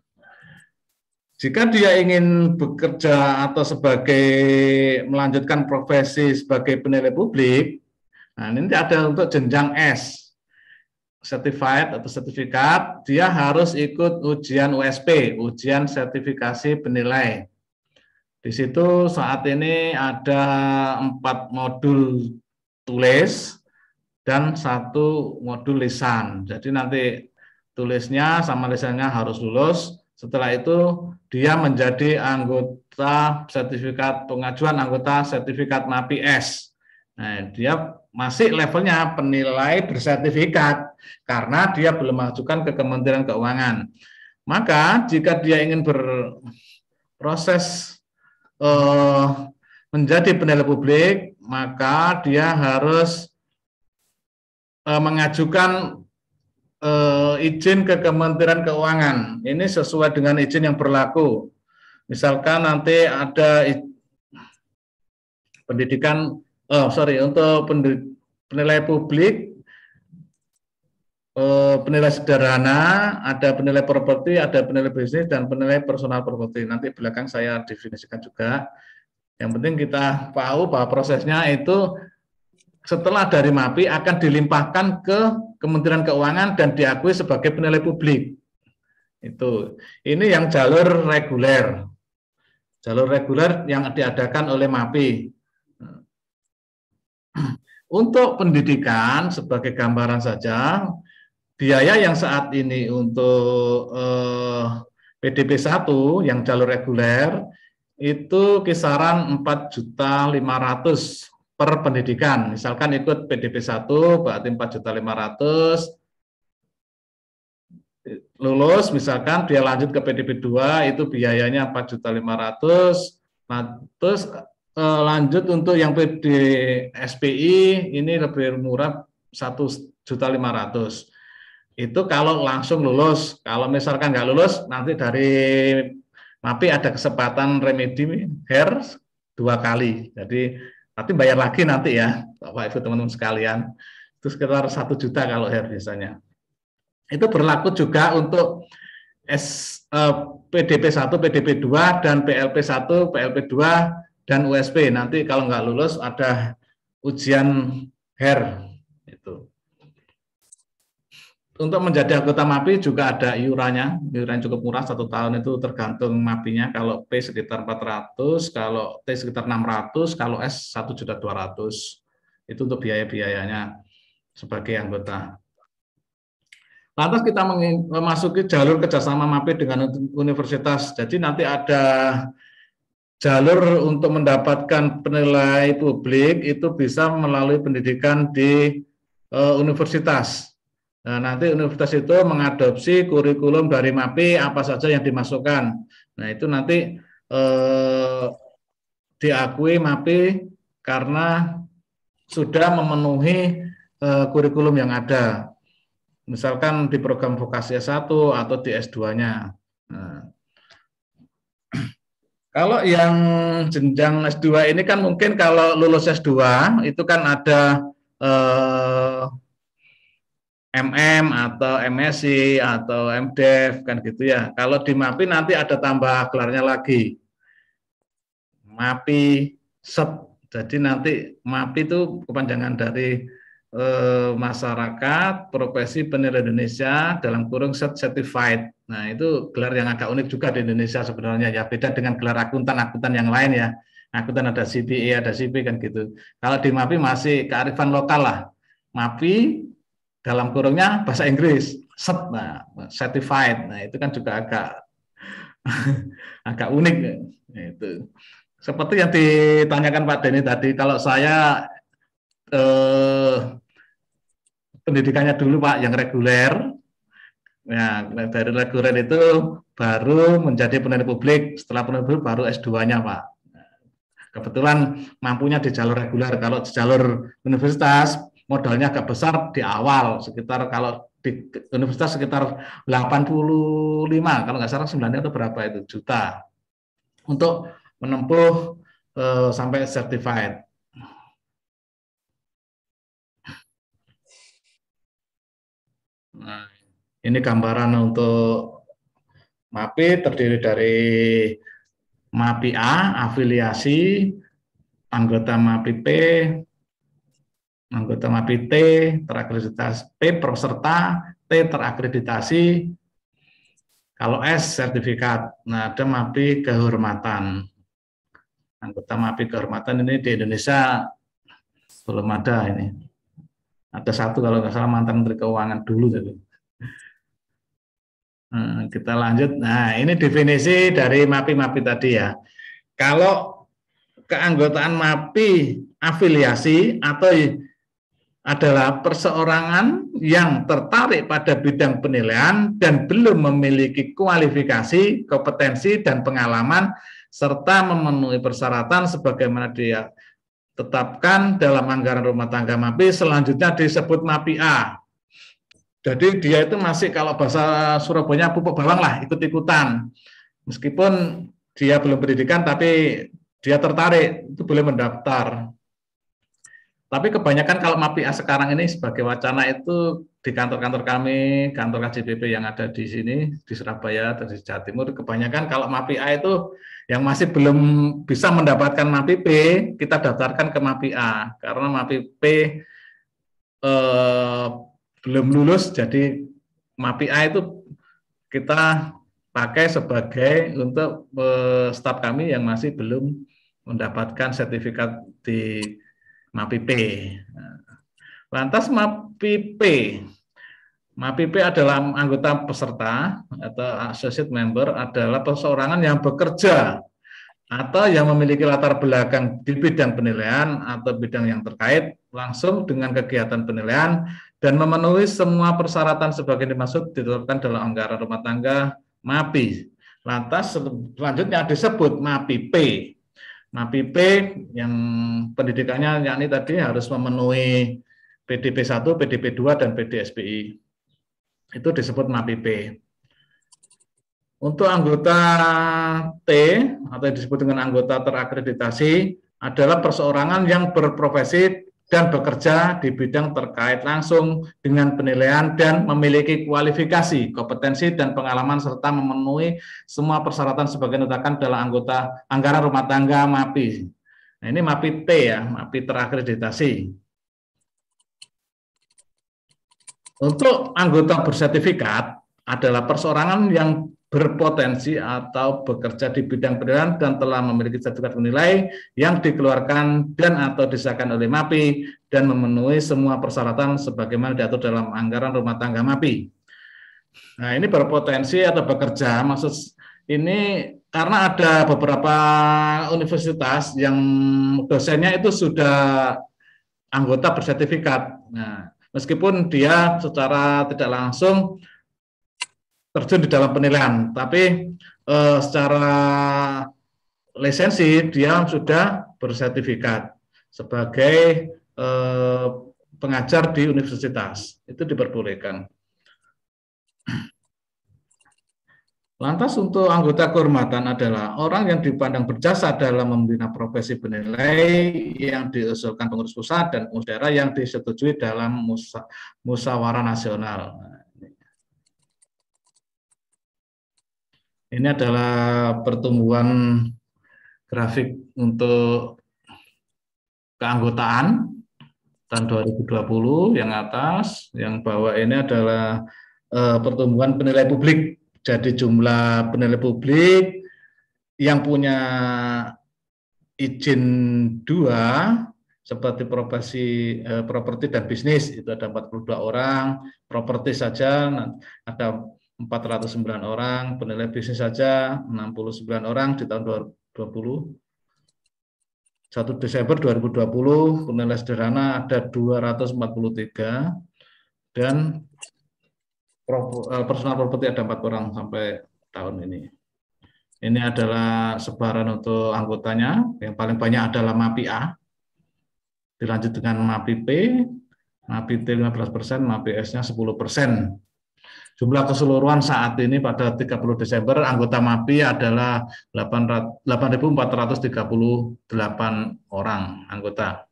Jika dia ingin bekerja atau sebagai melanjutkan profesi sebagai penilai publik, nah ini ada untuk jenjang S. Certified atau sertifikat, dia harus ikut ujian U S P, ujian sertifikasi penilai. Di situ saat ini ada empat modul tulis dan satu modul lisan. Jadi nanti tulisnya sama lisannya harus lulus. Setelah itu dia menjadi anggota sertifikat pengajuan anggota sertifikat MAPI S. Nah, dia masih levelnya penilai bersertifikat karena dia belum mengajukan ke Kementerian Keuangan. Maka jika dia ingin berproses eh, menjadi penilai publik, maka dia harus eh, mengajukan eh, izin ke Kementerian Keuangan. Ini sesuai dengan izin yang berlaku. Misalkan nanti ada pendidikan Oh, sorry, untuk penilai publik, eh, penilai sederhana, ada penilai properti, ada penilai bisnis, dan penilai personal properti. Nanti belakang saya definisikan juga. Yang penting kita tahu bahwa prosesnya itu setelah dari MAPI akan dilimpahkan ke Kementerian Keuangan dan diakui sebagai penilai publik. Itu. Ini yang jalur reguler. Jalur reguler yang diadakan oleh MAPI. Untuk pendidikan, sebagai gambaran saja, biaya yang saat ini untuk eh, P D P satu yang jalur reguler itu kisaran empat juta lima ratus ribu per pendidikan. Misalkan ikut P D P satu berarti empat juta lima ratus ribu. Lulus misalkan dia lanjut ke P D P dua itu biayanya empat juta lima ratus ribu. Nah, terus lanjut untuk yang P D S P I ini lebih murah satu juta lima ratus ribu. Itu kalau langsung lulus. Kalau misalkan nggak lulus, nanti dari MAPI ada kesempatan remedi hair dua kali. Jadi nanti bayar lagi nanti ya. Bapak Ibu teman-teman sekalian, itu sekitar satu juta kalau hair biasanya. Itu berlaku juga untuk S, eh, P D P satu, P D P dua, dan P L P satu, P L P dua, dan U S P. Nanti kalau nggak lulus ada ujian hair. Itu. Untuk menjadi anggota MAPI juga ada iurannya, iuran cukup murah, satu tahun itu tergantung MAPI-nya. Kalau P sekitar empat ratus, kalau T sekitar enam ratus, kalau S satu juta dua ratus. Itu untuk biaya-biayanya sebagai anggota. Lantas kita memasuki jalur kerjasama MAPI dengan universitas. Jadi nanti ada jalur untuk mendapatkan penilai publik itu bisa melalui pendidikan di uh, universitas. Nah, nanti universitas itu mengadopsi kurikulum dari MAPI apa saja yang dimasukkan. Nah itu nanti uh, diakui MAPI karena sudah memenuhi uh, kurikulum yang ada. Misalkan di program vokasi S satu atau di S dua-nya. Nah, kalau yang jenjang S dua ini kan mungkin kalau lulus S dua itu kan ada eh, M M atau M Sc atau M Def kan gitu ya. Kalau di MAPI nanti ada tambah gelarnya lagi. MAPI S E P. Jadi nanti MAPI itu kepanjangan dari masyarakat profesi penilai Indonesia dalam kurung set certified. Nah itu gelar yang agak unik juga di Indonesia sebenarnya ya, beda dengan gelar akuntan-akuntan yang lain ya. Akuntan ada C P A, ada C P kan gitu. Kalau di MAPI masih kearifan lokal lah. MAPI dalam kurungnya bahasa Inggris, S E P, nah, certified. Nah itu kan juga agak agak unik. Nah, itu seperti yang ditanyakan Pak Denny tadi, kalau saya eh, pendidikannya dulu Pak yang reguler, ya dari reguler itu baru menjadi penilai publik, setelah penilai publik baru S dua-nya Pak. Kebetulan mampunya di jalur reguler, kalau di jalur universitas modalnya agak besar di awal, sekitar kalau di universitas sekitar delapan puluh lima, kalau nggak salah sembilan atau berapa itu juta untuk menempuh eh, sampai certified. Nah, ini gambaran untuk MAPI terdiri dari MAPI A, afiliasi, anggota MAPI P, anggota MAPI T, terakreditasi, P, peserta, T, terakreditasi, kalau S, sertifikat. Nah, ada MAPI kehormatan. Anggota MAPI kehormatan ini di Indonesia belum ada ini. Ada satu kalau nggak salah mantan Menteri Keuangan dulu tadi. Nah, kita lanjut. Nah, ini definisi dari MAPI-MAPI tadi ya. Kalau keanggotaan MAPI afiliasi atau adalah perseorangan yang tertarik pada bidang penilaian dan belum memiliki kualifikasi, kompetensi, dan pengalaman serta memenuhi persyaratan sebagaimana dia tetapkan dalam anggaran rumah tangga MAPI, selanjutnya disebut MAPI A. Jadi dia itu masih kalau bahasa Surabaya pupuk bawang lah, ikut-ikutan. Meskipun dia belum pendidikan tapi dia tertarik, itu boleh mendaftar. Tapi kebanyakan kalau MAPI A sekarang ini sebagai wacana itu di kantor-kantor kami, kantor K J P P yang ada di sini, di Surabaya atau di Jawa Timur, kebanyakan kalau MAPI A itu yang masih belum bisa mendapatkan MAPI P, kita daftarkan ke MAPI A. Karena MAPI P eh, belum lulus, jadi MAPI A itu kita pakai sebagai untuk eh, staf kami yang masih belum mendapatkan sertifikat di MAPI P. Lantas MAPI P. MAPI P adalah anggota peserta atau associate member adalah perseorangan yang bekerja atau yang memiliki latar belakang di bidang penilaian atau bidang yang terkait langsung dengan kegiatan penilaian dan memenuhi semua persyaratan sebagai dimaksud ditetapkan dalam anggaran rumah tangga MAPI. Lantas selanjutnya disebut MAPI P. MAPI P yang pendidikannya yakni tadi harus memenuhi P D P satu, P D P dua, dan P D S P I. Itu disebut MAPI P. Untuk anggota T, atau yang disebut dengan anggota terakreditasi, adalah perseorangan yang berprofesi dan bekerja di bidang terkait langsung dengan penilaian dan memiliki kualifikasi, kompetensi, dan pengalaman serta memenuhi semua persyaratan sebagai notakan dalam anggota anggaran rumah tangga MAPI. Nah, ini MAPI T ya, MAPI terakreditasi. Untuk anggota bersertifikat adalah perseorangan yang berpotensi atau bekerja di bidang penilaian dan telah memiliki sertifikat penilai yang dikeluarkan dan atau disahkan oleh MAPI dan memenuhi semua persyaratan sebagaimana diatur dalam anggaran rumah tangga MAPI. Nah, ini berpotensi atau bekerja, maksud ini karena ada beberapa universitas yang dosennya itu sudah anggota bersertifikat. Nah, meskipun dia secara tidak langsung terjun di dalam penilaian, tapi eh, secara lisensi dia sudah bersertifikat sebagai eh, pengajar di universitas, itu diperbolehkan. Lantas untuk anggota kehormatan adalah orang yang dipandang berjasa dalam membina profesi penilai yang diusulkan pengurus pusat dan pengurus daerah yang disetujui dalam musa, musyawarah nasional. Ini adalah pertumbuhan grafik untuk keanggotaan tahun dua ribu dua puluh yang atas, yang bawah ini adalah eh, pertumbuhan penilai publik. Jadi jumlah penilai publik yang punya izin dua seperti profesi eh, properti dan bisnis itu ada empat puluh dua orang, properti saja ada empat ratus sembilan orang, penilai bisnis saja enam puluh sembilan orang di tahun dua ribu dua puluh. satu Desember dua ribu dua puluh penilai sederhana ada dua ratus empat puluh tiga dan personal properti ada empat orang sampai tahun ini. Ini adalah sebaran untuk anggotanya, yang paling banyak adalah MAPI A, dilanjut dengan MAPI P, MAPI T lima belas persen, MAPI S-nya sepuluh persen. Jumlah keseluruhan saat ini pada tiga puluh Desember anggota MAPI adalah delapan ribu empat ratus tiga puluh delapan orang anggota.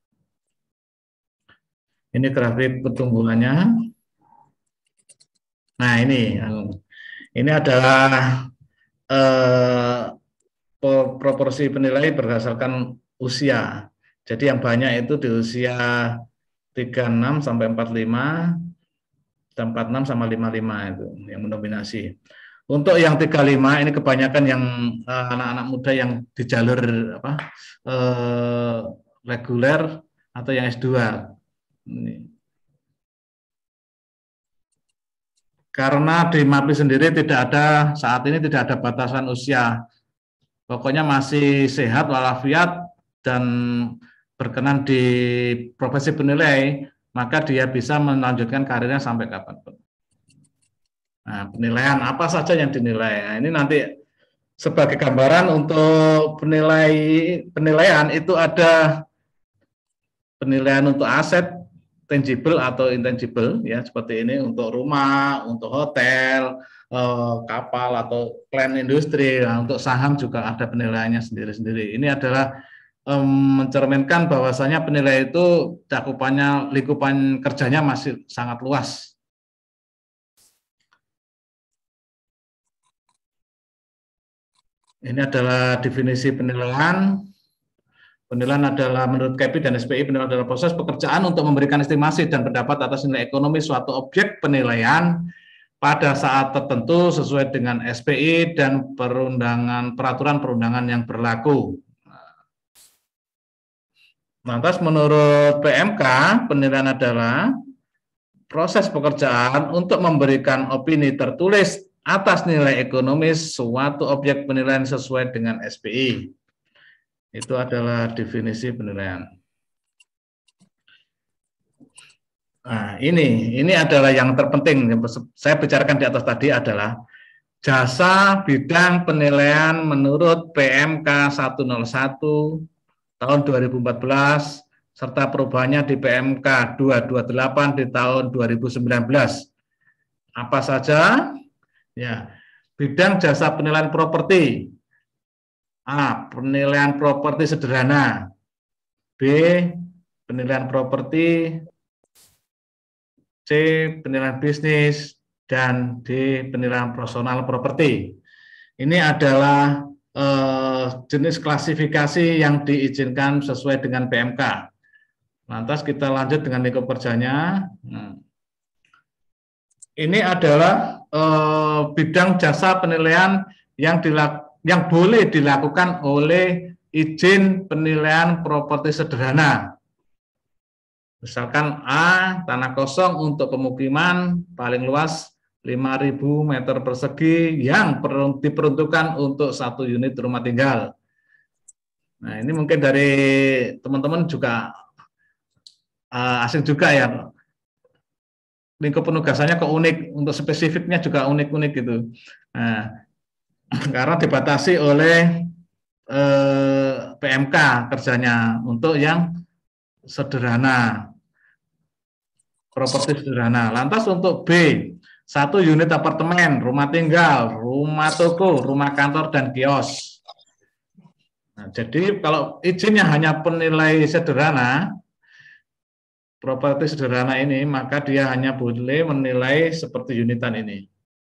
Ini grafik pertumbuhannya. Nah, ini ini adalah eh, proporsi penilai berdasarkan usia. Jadi yang banyak itu di usia tiga puluh enam sampai empat puluh lima, empat puluh enam sama lima puluh lima itu yang mendominasi. Untuk yang tiga puluh lima ini kebanyakan yang anak-anak uh, muda yang di jalur apa uh, reguler atau yang S dua. Ini. Karena di MAPI sendiri tidak ada, saat ini tidak ada batasan usia. Pokoknya masih sehat walafiat dan berkenan di profesi penilai, maka dia bisa melanjutkan karirnya sampai kapanpun. Nah, penilaian apa saja yang dinilai? Nah, ini nanti sebagai gambaran untuk penilai penilaian itu ada penilaian untuk aset tangible atau intangible ya seperti ini untuk rumah, untuk hotel, eh, kapal atau plan industri. Nah, untuk saham juga ada penilaiannya sendiri-sendiri. Ini adalah um, mencerminkan bahwasanya penilai itu cakupannya lingkupan kerjanya masih sangat luas. Ini adalah definisi penilaian. Penilaian adalah menurut K P I dan S P I, penilaian adalah proses pekerjaan untuk memberikan estimasi dan pendapat atas nilai ekonomi suatu objek penilaian pada saat tertentu sesuai dengan S P I dan perundangan peraturan perundangan yang berlaku. Lantas menurut P M K, penilaian adalah proses pekerjaan untuk memberikan opini tertulis atas nilai ekonomis suatu objek penilaian sesuai dengan S P I. Itu adalah definisi penilaian. Nah, ini ini adalah yang terpenting yang saya bicarakan di atas tadi adalah jasa bidang penilaian menurut P M K seratus satu tahun dua ribu empat belas serta perubahannya di P M K dua ratus dua puluh delapan di tahun dua ribu sembilan belas. Apa saja? Ya, bidang jasa penilaian properti. A. Penilaian properti sederhana. B. penilaian properti, C penilaian bisnis, dan D penilaian personal properti. Ini adalah eh, jenis klasifikasi yang diizinkan sesuai dengan P M K. Lantas kita lanjut dengan lingkup kerjanya. Nah, ini adalah eh, bidang jasa penilaian yang dilak yang boleh dilakukan oleh izin penilaian properti sederhana. Misalkan A, tanah kosong untuk pemukiman paling luas lima ribu meter persegi yang diperuntukkan untuk satu unit rumah tinggal. Nah, ini mungkin dari teman-teman juga uh, asing juga ya. Lingkup penugasannya kok unik, untuk spesifiknya juga unik-unik gitu. Nah, karena dibatasi oleh uh, P M K kerjanya untuk yang sederhana, properti sederhana. Lantas untuk B, satu unit apartemen, rumah tinggal, rumah toko, rumah kantor, dan kios. Nah, jadi kalau izinnya hanya penilai sederhana, properti sederhana ini, maka dia hanya boleh menilai seperti unitan ini.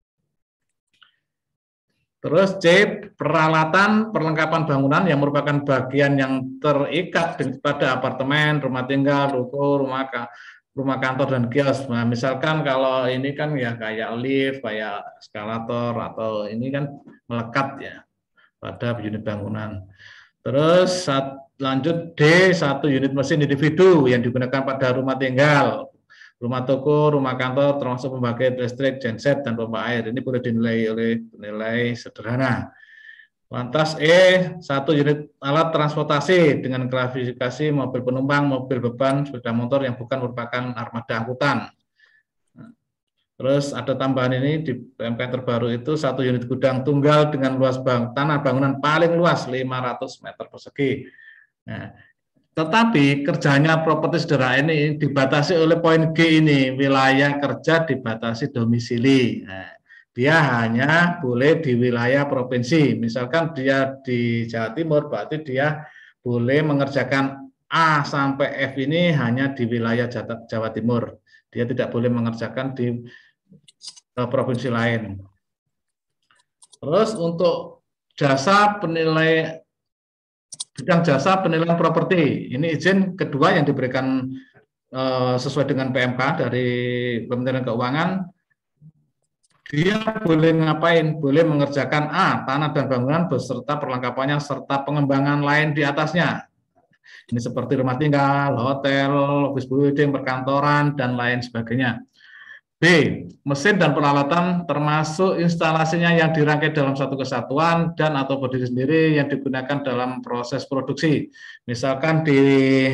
Terus C, peralatan perlengkapan bangunan yang merupakan bagian yang terikat pada apartemen, rumah tinggal, ruko, rumah rumah kantor, dan kios. Nah, misalkan kalau ini kan ya kayak lift, kayak eskalator, atau ini kan melekat ya pada unit bangunan. Terus saat, lanjut D, satu unit mesin individu yang digunakan pada rumah tinggal, rumah toko, rumah kantor, termasuk pembangkit listrik, genset, dan pompa air. Ini boleh dinilai oleh penilai sederhana. Lantas E, satu unit alat transportasi dengan klasifikasi mobil penumpang, mobil beban, sepeda motor yang bukan merupakan armada angkutan. Terus ada tambahan ini di P M K terbaru itu satu unit gudang tunggal dengan luas bang, tanah bangunan paling luas lima ratus meter persegi. Nah, tetapi kerjanya properti sederhana ini dibatasi oleh poin G ini, wilayah kerja dibatasi domisili. Nah, dia hanya boleh di wilayah provinsi. Misalkan dia di Jawa Timur, berarti dia boleh mengerjakan A sampai F ini hanya di wilayah Jawa Timur. Dia tidak boleh mengerjakan di provinsi lain. Terus untuk jasa penilai bidang jasa penilaian properti, ini izin kedua yang diberikan uh, sesuai dengan P M K dari Kementerian Keuangan. Dia boleh ngapain? Boleh mengerjakan A, tanah dan bangunan beserta perlengkapannya serta pengembangan lain di atasnya. Ini seperti rumah tinggal, hotel, office building, perkantoran, dan lain sebagainya. B, mesin dan peralatan termasuk instalasinya yang dirangkai dalam satu kesatuan dan atau berdiri sendiri yang digunakan dalam proses produksi. Misalkan di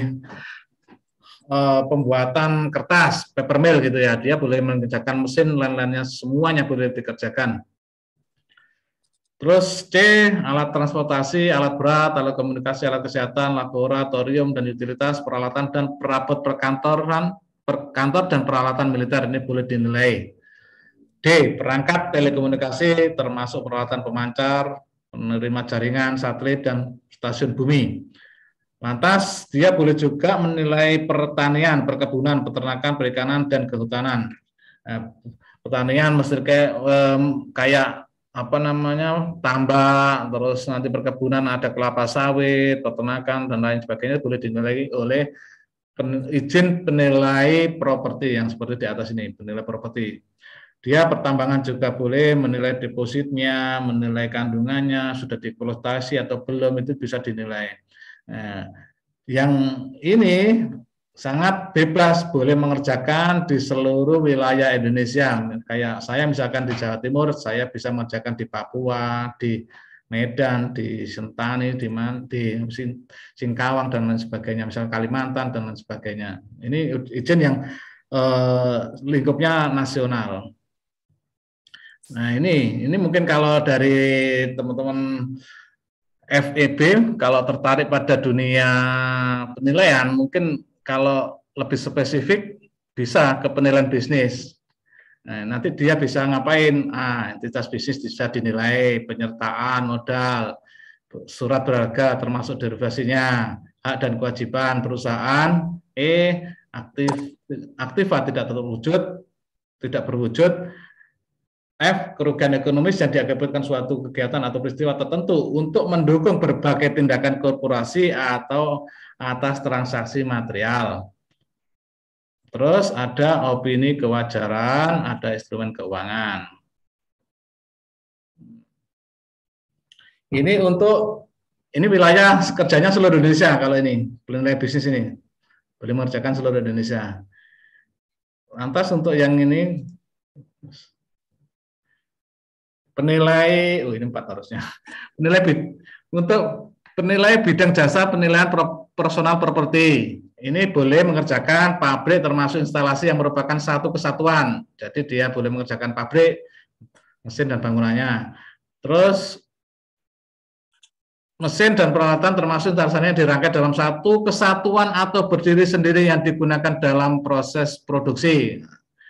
eh, pembuatan kertas, paper mill gitu ya, dia boleh mengerjakan mesin, lain-lainnya semuanya boleh dikerjakan. Terus C, alat transportasi, alat berat, alat komunikasi, alat kesehatan, laboratorium, dan utilitas, peralatan, dan perabot perkantoran, perkantor dan peralatan militer ini boleh dinilai. D, perangkat telekomunikasi termasuk peralatan pemancar, penerima jaringan, satelit, dan stasiun bumi. Lantas dia boleh juga menilai pertanian, perkebunan, peternakan, perikanan, dan kehutanan. Nah, pertanian mesti kayak, um, kayak apa namanya tambak, terus nanti perkebunan ada kelapa sawit, peternakan, dan lain sebagainya boleh dinilai oleh pen, izin penilai properti yang seperti di atas ini, penilai properti. Dia pertambangan juga boleh menilai depositnya, menilai kandungannya, sudah dieksploitasi atau belum, itu bisa dinilai. Nah, yang ini sangat bebas, boleh mengerjakan di seluruh wilayah Indonesia. Kayak saya misalkan di Jawa Timur, saya bisa mengerjakan di Papua, di Medan, di Sentani, di, di Singkawang, dan lain sebagainya, misalnya Kalimantan, dan lain sebagainya. Ini izin yang eh, lingkupnya nasional. Nah ini, ini mungkin kalau dari teman-teman F E B, kalau tertarik pada dunia penilaian, mungkin kalau lebih spesifik bisa ke penilaian bisnis. Nah, nanti dia bisa ngapain? Ah, entitas bisnis bisa dinilai penyertaan modal, surat berharga termasuk derivasinya, hak dan kewajiban perusahaan, E, aktif aktiva tidak terwujud, tidak berwujud. F, kerugian ekonomis yang diakibatkan suatu kegiatan atau peristiwa tertentu untuk mendukung berbagai tindakan korporasi atau atas transaksi material. Terus ada opini kewajaran, ada instrumen keuangan. Ini untuk, ini wilayah kerjanya seluruh Indonesia kalau ini, penilai bisnis ini. Boleh mengerjakan seluruh Indonesia. Lantas untuk yang ini, penilai, oh ini empat harusnya. Penilai bid, untuk penilai bidang jasa penilaian pro, personal properti. Ini boleh mengerjakan pabrik termasuk instalasi yang merupakan satu kesatuan. Jadi dia boleh mengerjakan pabrik, mesin dan bangunannya. Terus mesin dan peralatan termasuk instalasinya dirangkai dalam satu kesatuan atau berdiri sendiri yang digunakan dalam proses produksi.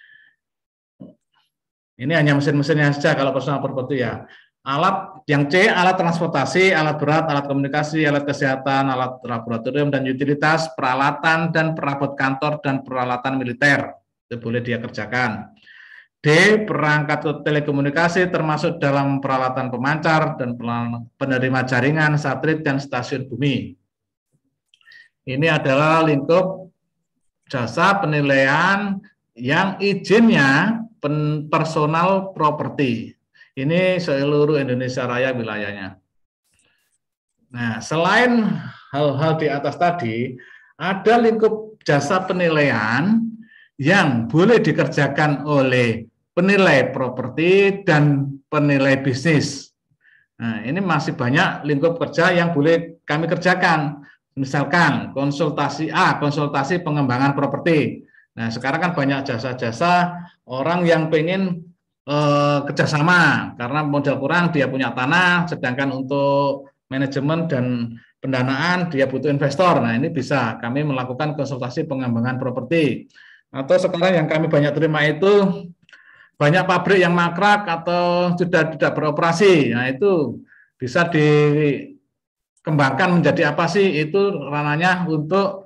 Ini hanya mesin-mesinnya saja kalau personal property ya. Alat yang C, alat transportasi, alat berat, alat komunikasi, alat kesehatan, alat laboratorium dan utilitas, peralatan dan perabot kantor dan peralatan militer. Itu boleh dia kerjakan. D, perangkat telekomunikasi termasuk dalam peralatan pemancar dan penerima jaringan, satelit dan stasiun bumi. Ini adalah lingkup jasa penilaian yang izinnya personal property. Ini seluruh Indonesia Raya wilayahnya. Nah, selain hal-hal di atas tadi, ada lingkup jasa penilaian yang boleh dikerjakan oleh penilai properti dan penilai bisnis. Nah, ini masih banyak lingkup kerja yang boleh kami kerjakan. Misalkan konsultasi A, konsultasi pengembangan properti. Nah, sekarang kan banyak jasa-jasa orang yang pengen eh, kerjasama karena modal kurang, dia punya tanah, sedangkan untuk manajemen dan pendanaan dia butuh investor. Nah, ini bisa kami melakukan konsultasi pengembangan properti. Atau sekarang yang kami banyak terima itu banyak pabrik yang mangkrak atau sudah tidak beroperasi. Nah, itu bisa dikembangkan menjadi apa sih? Itu ranahnya untuk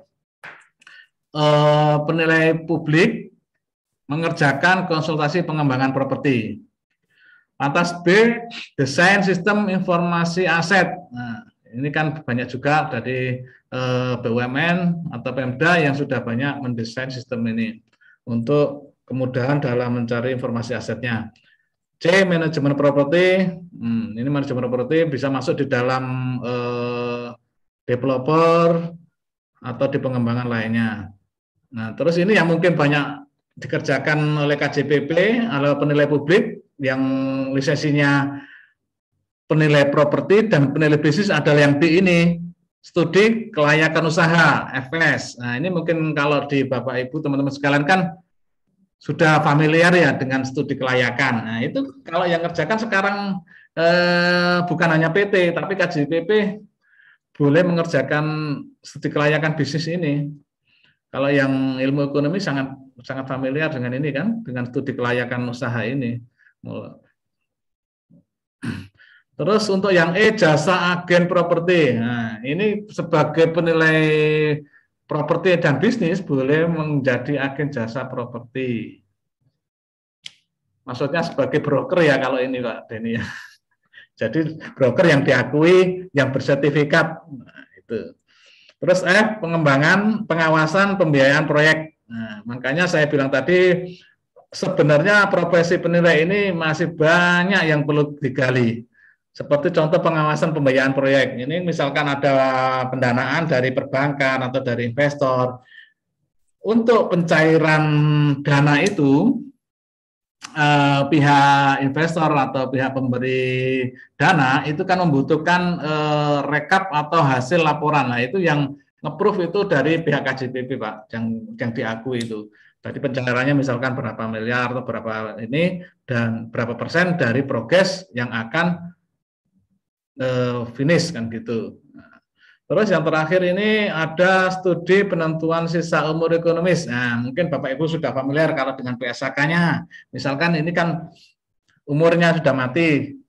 penilai publik mengerjakan konsultasi pengembangan properti. Lantas B, desain sistem informasi aset. Nah, ini kan banyak juga dari eh, B U M N atau Pemda yang sudah banyak mendesain sistem ini untuk kemudahan dalam mencari informasi asetnya. C, manajemen properti. Hmm, ini manajemen properti bisa masuk di dalam eh, developer atau di pengembangan lainnya. Nah, terus ini yang mungkin banyak dikerjakan oleh K J P P, atau penilai publik yang lisensinya penilai properti dan penilai bisnis adalah yang B ini, studi kelayakan usaha, F S. Nah, ini mungkin kalau di Bapak Ibu teman-teman sekalian kan sudah familiar ya dengan studi kelayakan. Nah, itu kalau yang kerjakan sekarang eh, bukan hanya P T, tapi K J P P boleh mengerjakan studi kelayakan bisnis ini. Kalau yang ilmu ekonomi sangat sangat familiar dengan ini kan, dengan studi kelayakan usaha ini. Terus untuk yang E, jasa agen properti. Nah, ini sebagai penilai properti dan bisnis boleh menjadi agen jasa properti. Maksudnya sebagai broker ya kalau ini Pak Denny ya. Jadi broker yang diakui, yang bersertifikat. Nah, itu. Terus F, pengembangan, pengawasan, pembiayaan proyek. Nah, makanya saya bilang tadi, sebenarnya profesi penilai ini masih banyak yang perlu digali. Seperti contoh pengawasan pembiayaan proyek. Ini misalkan ada pendanaan dari perbankan atau dari investor. Untuk pencairan dana itu, eh, pihak investor atau pihak pemberi dana itu kan membutuhkan eh, rekap atau hasil laporan. Nah, itu yang nge-proof itu dari pihak K J P P, Pak, yang yang diakui itu. Jadi pencairannya misalkan berapa miliar atau berapa ini dan berapa persen dari progres yang akan eh, finish kan gitu. Nah, terus yang terakhir ini ada studi penentuan sisa umur ekonomis. Nah, mungkin Bapak Ibu sudah familiar kalau dengan P S K-nya. Misalkan ini kan umurnya sudah mati,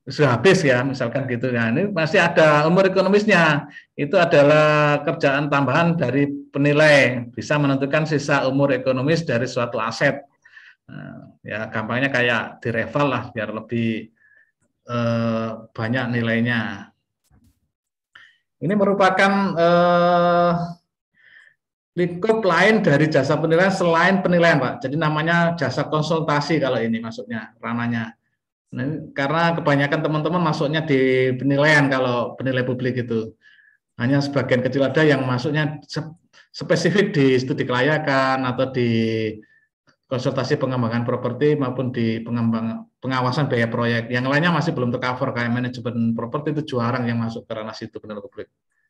sudah habis ya, misalkan gitu. Nah, ini masih ada umur ekonomisnya. Itu adalah kerjaan tambahan dari penilai, bisa menentukan sisa umur ekonomis dari suatu aset. Nah, ya gampangnya kayak direval lah, biar lebih eh, banyak nilainya. Ini merupakan eh, lingkup lain dari jasa penilaian selain penilaian, Pak. Jadi namanya jasa konsultasi kalau ini maksudnya ranahnya. Nah, karena kebanyakan teman-teman masuknya di penilaian kalau penilai publik itu. Hanya sebagian kecil ada yang masuknya spesifik di studi kelayakan atau di konsultasi pengembangan properti maupun di pengembang, pengawasan biaya proyek. Yang lainnya masih belum tercover kayak manajemen properti itu jarang yang masuk ke ranah situ penilai publik.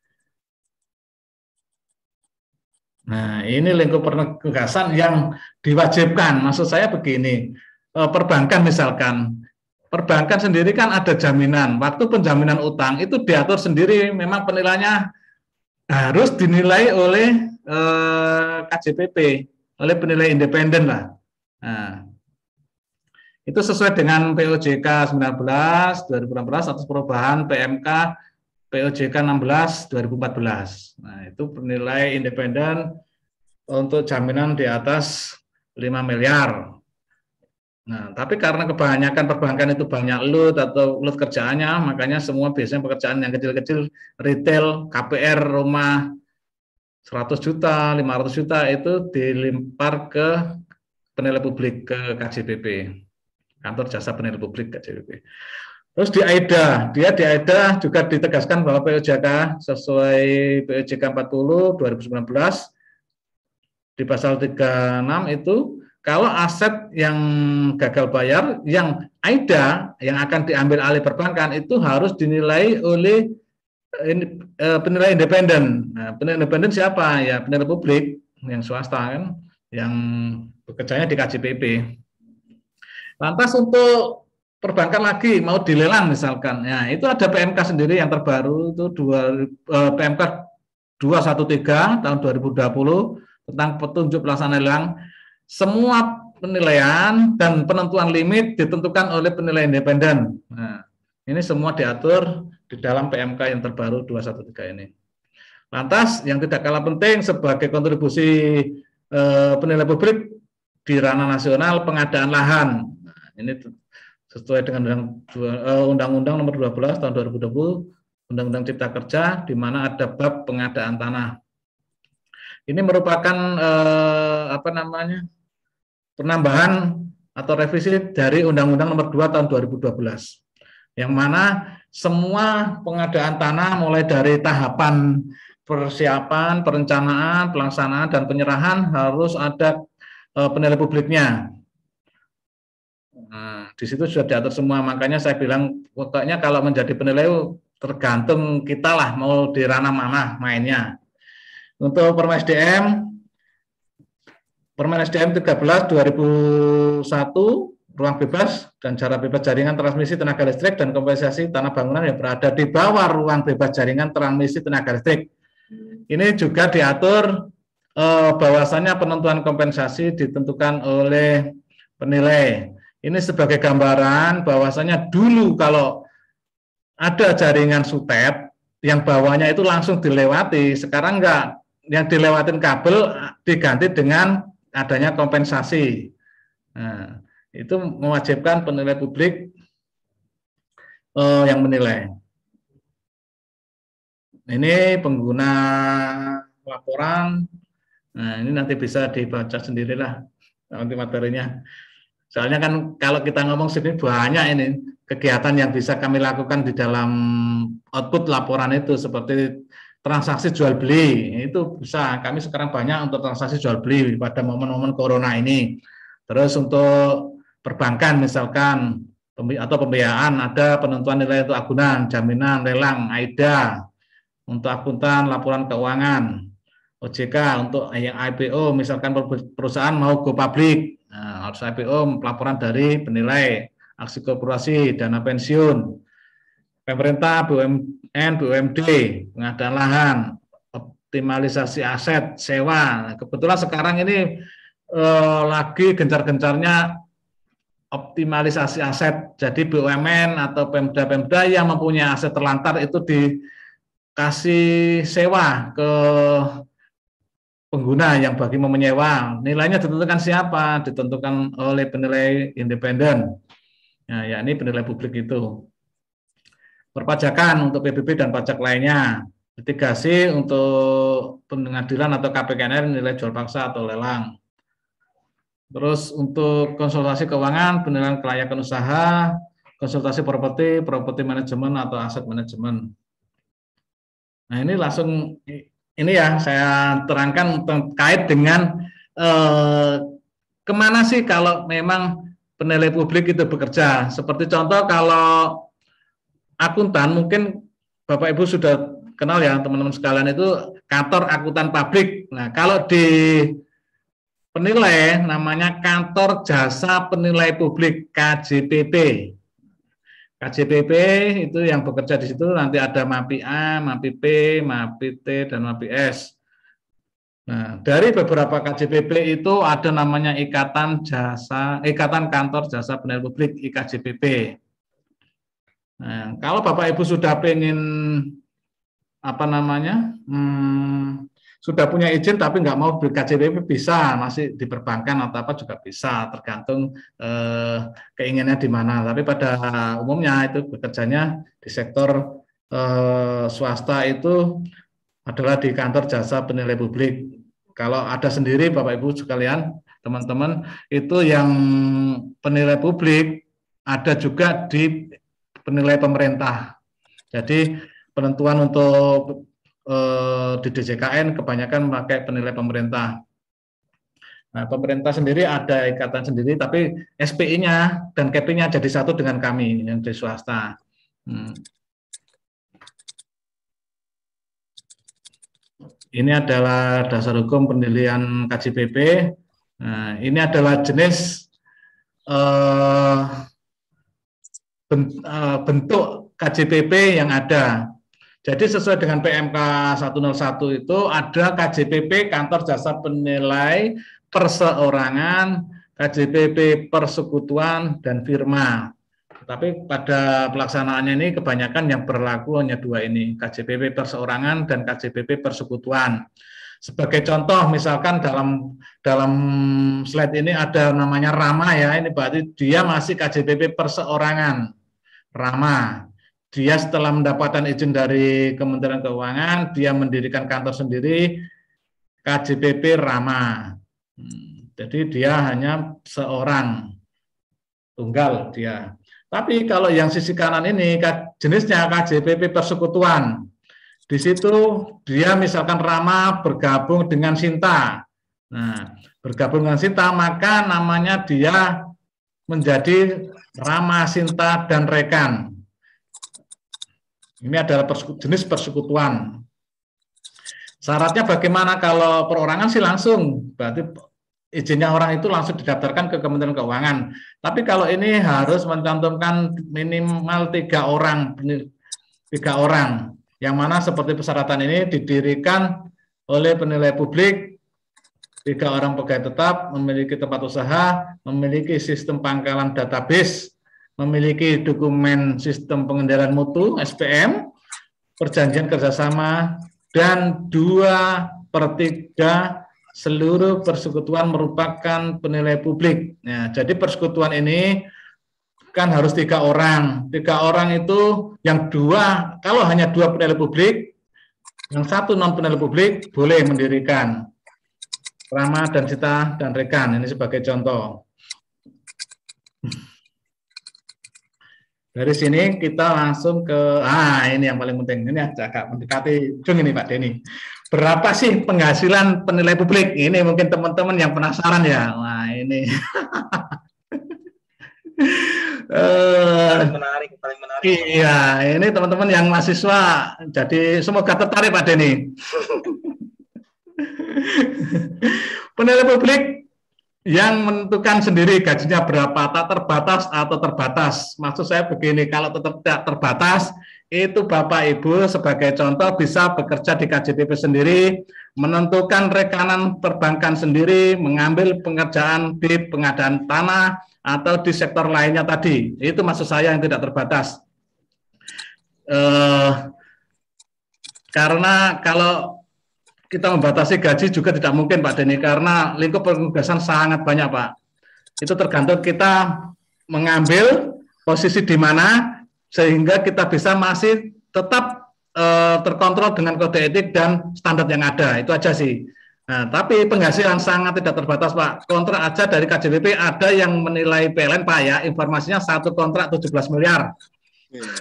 Nah, ini lingkup penugasan yang diwajibkan. Maksud saya begini, perbankan misalkan, perbankan sendiri kan ada jaminan. Waktu penjaminan utang itu diatur sendiri, memang penilaiannya harus dinilai oleh eh, K J P P, oleh penilai independen lah. Nah, itu sesuai dengan P O J K sembilan belas dua ribu enam belas atas perubahan P M K P O J K enam belas dua ribu empat belas. Nah, itu penilai independen untuk jaminan di atas lima miliar. Nah, tapi karena kebanyakan perbankan itu banyak load atau load kerjaannya, makanya semua biasanya pekerjaan yang kecil-kecil, retail, K P R, rumah seratus juta, lima ratus juta itu dilempar ke penilai publik, ke K J P P, kantor jasa penilai publik K J P P. Terus di AIDA, dia di AIDA juga ditegaskan bahwa P O J K sesuai P O J K empat puluh dua ribu sembilan belas di pasal tiga puluh enam itu kalau aset yang gagal bayar yang AIDA yang akan diambil alih perbankan itu harus dinilai oleh penilai independen. Nah, penilai independen siapa? Ya penilai publik yang swasta kan, yang bekerjanya di K J P P. Lantas untuk perbankan lagi mau dilelang misalkan, ya itu ada P M K sendiri yang terbaru itu dua, eh, P M K dua ratus tiga belas tahun dua ribu dua puluh tentang petunjuk pelaksanaan lelang. Semua penilaian dan penentuan limit ditentukan oleh penilai independen. Nah, ini semua diatur di dalam P M K yang terbaru dua ratus tiga belas ini. Lantas yang tidak kalah penting sebagai kontribusi eh, penilai publik di ranah nasional pengadaan lahan. Nah, ini sesuai dengan Undang-Undang Nomor dua belas Tahun dua ribu dua puluh, Undang-Undang Cipta Kerja, di mana ada bab pengadaan tanah. Ini merupakan eh, apa namanya penambahan atau revisi dari Undang-Undang Nomor dua Tahun dua ribu dua belas, yang mana semua pengadaan tanah mulai dari tahapan persiapan, perencanaan, pelaksanaan, dan penyerahan harus ada eh, penilai publiknya. Nah, di situ sudah diatur semua, makanya saya bilang pokoknya kalau menjadi penilai tergantung kita lah mau di ranah mana mainnya. Untuk Permen S D M, Permen S D M tiga belas dua ribu satu, ruang bebas dan jarak bebas jaringan transmisi tenaga listrik dan kompensasi tanah bangunan yang berada di bawah ruang bebas jaringan transmisi tenaga listrik. Ini juga diatur eh, bahwasannya penentuan kompensasi ditentukan oleh penilai. Ini sebagai gambaran bahwasanya dulu kalau ada jaringan sutet yang bawahnya itu langsung dilewati, sekarang enggak, yang dilewatin kabel diganti dengan adanya kompensasi. Nah, itu mewajibkan penilai publik eh, yang menilai. Ini pengguna laporan. Nah, ini nanti bisa dibaca sendirilah nanti materinya. Soalnya kan kalau kita ngomong sini banyak ini kegiatan yang bisa kami lakukan di dalam output laporan itu, seperti transaksi jual beli. Itu bisa, kami sekarang banyak untuk transaksi jual beli pada momen-momen corona ini. Terus untuk perbankan misalkan atau pembiayaan ada penentuan nilai untuk agunan, jaminan, lelang, AIDA, untuk akuntan, laporan keuangan, O J K untuk yang I P O misalkan perusahaan mau go public. Nah, harus I P O laporan dari penilai, aksi korporasi, dana pensiun, pemerintah, B U M N, B U M D, pengadaan lahan, optimalisasi aset, sewa. Nah, kebetulan sekarang ini eh, lagi gencar-gencarnya optimalisasi aset. Jadi B U M N atau Pemda-Pemda yang mempunyai aset terlantar itu dikasih sewa ke pengguna yang bagi mau menyewa. Nilainya ditentukan siapa? Ditentukan oleh penilai independen. Nah, yakni penilai publik itu. Perpajakan untuk P B B dan pajak lainnya. Litigasi untuk pengadilan atau K P K N R nilai jual paksa atau lelang. Terus untuk konsultasi keuangan, penilaian kelayakan usaha, konsultasi properti, properti manajemen atau aset manajemen. Nah, ini langsung ini ya saya terangkan terkait dengan eh, kemana sih kalau memang penilai publik itu bekerja. Seperti contoh kalau akuntan, mungkin Bapak Ibu sudah kenal ya teman-teman sekalian, itu kantor akuntan publik. Nah, kalau di penilai namanya kantor jasa penilai publik K J P P. K J P P itu yang bekerja di situ nanti ada MAPI A, MAPI P, MAPI T, dan MAPI S. Nah, dari beberapa K J P P itu ada namanya Ikatan Jasa, Ikatan Kantor Jasa Penilai Publik I K J P P. Nah, kalau Bapak Ibu sudah pengen apa namanya, hmm, sudah punya izin tapi nggak mau K J P P bisa, masih diperbankan atau apa juga bisa, tergantung eh, keinginannya di mana. Tapi pada umumnya itu bekerjanya di sektor eh, swasta itu adalah di kantor jasa penilai publik. Kalau ada sendiri Bapak Ibu sekalian, teman-teman, itu yang penilai publik ada juga di penilai pemerintah. Jadi penentuan untuk di D J K N kebanyakan memakai penilai pemerintah. Nah, pemerintah sendiri ada ikatan sendiri, tapi S P I-nya dan K P I-nya jadi satu dengan kami yang di swasta. Hmm. Ini adalah dasar hukum penilaian K J P P. Nah, ini adalah jenis eh, bentuk K J P P yang ada. Jadi sesuai dengan P M K seratus satu itu ada K J P P kantor jasa penilai perseorangan, K J P P persekutuan, dan firma. Tapi pada pelaksanaannya ini kebanyakan yang berlaku hanya dua ini, K J P P perseorangan dan K J P P persekutuan. Sebagai contoh, misalkan dalam dalam slide ini ada namanya Rama ya, ini berarti dia masih K J P P perseorangan, Rama. Dia setelah mendapatkan izin dari Kementerian Keuangan, dia mendirikan kantor sendiri, K J P P Rama. Hmm, jadi dia hanya seorang, tunggal dia. Tapi kalau yang sisi kanan ini, jenisnya K J P P persekutuan. Di situ dia misalkan Rama bergabung dengan Sinta. Nah, bergabung dengan Sinta, maka namanya dia menjadi Rama, Sinta, dan Rekan. Ini adalah persekutu, jenis persekutuan. Syaratnya bagaimana? Kalau perorangan sih langsung, berarti izinnya orang itu langsung didaftarkan ke Kementerian Keuangan. Tapi kalau ini harus mencantumkan minimal tiga orang, tiga orang, yang mana seperti persyaratan ini didirikan oleh penilai publik, tiga orang pegawai tetap, memiliki tempat usaha, memiliki sistem pangkalan database, memiliki dokumen sistem pengendalian mutu S P M, perjanjian kerjasama, dan dua per tiga seluruh persekutuan merupakan penilai publik. Nah, jadi persekutuan ini kan harus tiga orang. Tiga orang itu yang dua, kalau hanya dua penilai publik, yang satu non penilai publik boleh mendirikan. Rama dan Sinta dan Rekan, ini sebagai contoh. Dari sini kita langsung ke, ah ini yang paling penting, ini agak mendekati ujung ini Pak Denny. Berapa sih penghasilan penilai publik? Ini mungkin teman-teman yang penasaran ya. Wah ini. Paling menarik, paling menarik. Iya, ini teman-teman yang mahasiswa, jadi semoga tertarik Pak Denny. Penilai publik yang menentukan sendiri gajinya berapa, tak terbatas atau terbatas. Maksud saya begini, kalau tetap tidak terbatas, itu Bapak Ibu sebagai contoh bisa bekerja di K J P P sendiri, menentukan rekanan perbankan sendiri, mengambil pengerjaan di pengadaan tanah atau di sektor lainnya tadi. Itu maksud saya yang tidak terbatas. Eh, karena kalau kita membatasi gaji juga tidak mungkin Pak Denny, karena lingkup penugasan sangat banyak Pak. Itu tergantung kita mengambil posisi di mana sehingga kita bisa masih tetap eh, terkontrol dengan kode etik dan standar yang ada. Itu aja sih. Nah, tapi penghasilan sangat tidak terbatas Pak. Kontrak aja dari K J P P ada yang menilai P L N Pak ya, informasinya satu kontrak tujuh belas miliar. Hmm.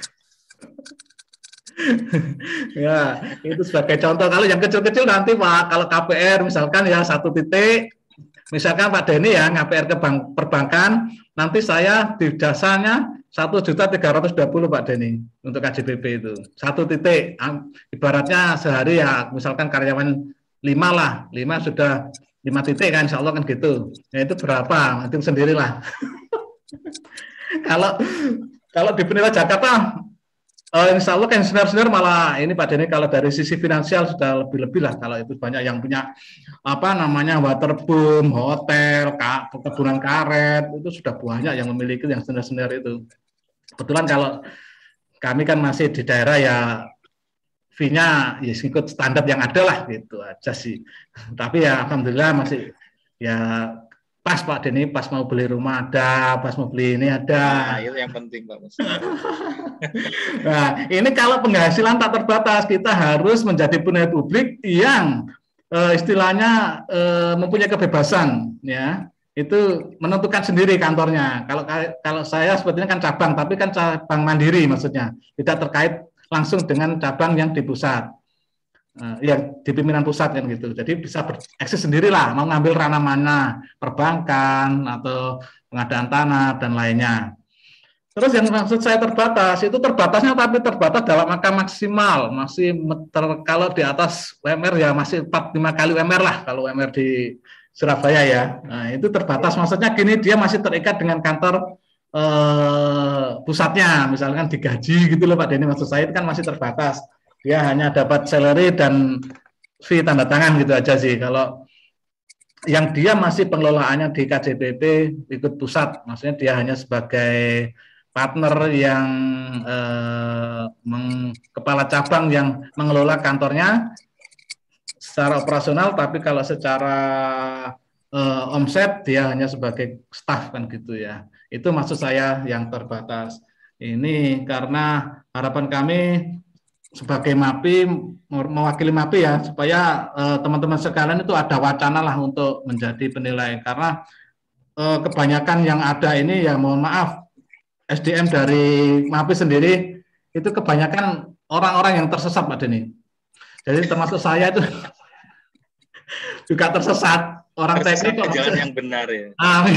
Ya, itu sebagai contoh. Kalau yang kecil-kecil nanti Pak, kalau K P R misalkan ya satu titik, misalkan Pak Denny ya K P R ke bank perbankan, nanti saya di jasanya satu juta tiga ratus dua puluh Pak Denny untuk K J P P itu satu titik. Ibaratnya sehari ya, misalkan karyawan lima lah, lima sudah lima titik kan, insya Allah kan gitu. Ya itu berapa? Hitung sendirilah. Kalau kalau di penilai Jakarta. Uh, insya Allah kan senior-senior malah ini Pak Denny kalau dari sisi finansial sudah lebih-lebih lah, kalau itu banyak yang punya apa namanya waterboom, hotel, perkebunan karet, itu sudah banyak yang memiliki yang senior-senior itu. Kebetulan kalau kami kan masih di daerah ya fee-nya ya ikut standar yang ada lah gitu aja sih. Tapi ya alhamdulillah masih ya pas Pak Denny, pas mau beli rumah ada, pas mau beli ini ada. Nah, itu yang penting Pak Mas. Nah, ini kalau penghasilan tak terbatas, kita harus menjadi penilai publik yang e, istilahnya e, mempunyai kebebasan, ya. Itu menentukan sendiri kantornya. Kalau kalau saya sebetulnya kan cabang, tapi kan cabang mandiri maksudnya, tidak terkait langsung dengan cabang yang di pusat. Uh, yang di pimpinan pusat kan gitu, jadi bisa bereksis sendirilah mau ngambil ranah mana, perbankan atau pengadaan tanah dan lainnya. Terus yang maksud saya terbatas itu terbatasnya tapi terbatas dalam angka maksimal, masih ter, kalau di atas U M R ya masih empat lima kali U M R lah kalau U M R di Surabaya ya. Nah itu terbatas, maksudnya gini, dia masih terikat dengan kantor uh, pusatnya, misalkan digaji gitu loh Pak Denny, maksud saya itu kan masih terbatas. Dia hanya dapat salary dan fee tanda tangan gitu aja sih. Kalau yang dia masih pengelolaannya di K J P P ikut pusat, maksudnya dia hanya sebagai partner yang eh, meng, kepala cabang yang mengelola kantornya secara operasional, tapi kalau secara eh, omset dia hanya sebagai staff kan gitu ya. Itu maksud saya yang terbatas. Ini karena harapan kami sebagai MAPI, mewakili MAPI ya, supaya teman-teman eh, sekalian itu ada wacana lah untuk menjadi penilai, karena eh, kebanyakan yang ada ini ya mohon maaf, S D M dari MAPI sendiri itu kebanyakan orang-orang yang tersesat Pak Denny. Jadi termasuk saya itu juga tersesat, orang teknik kok jalan yang benar ya. Amin.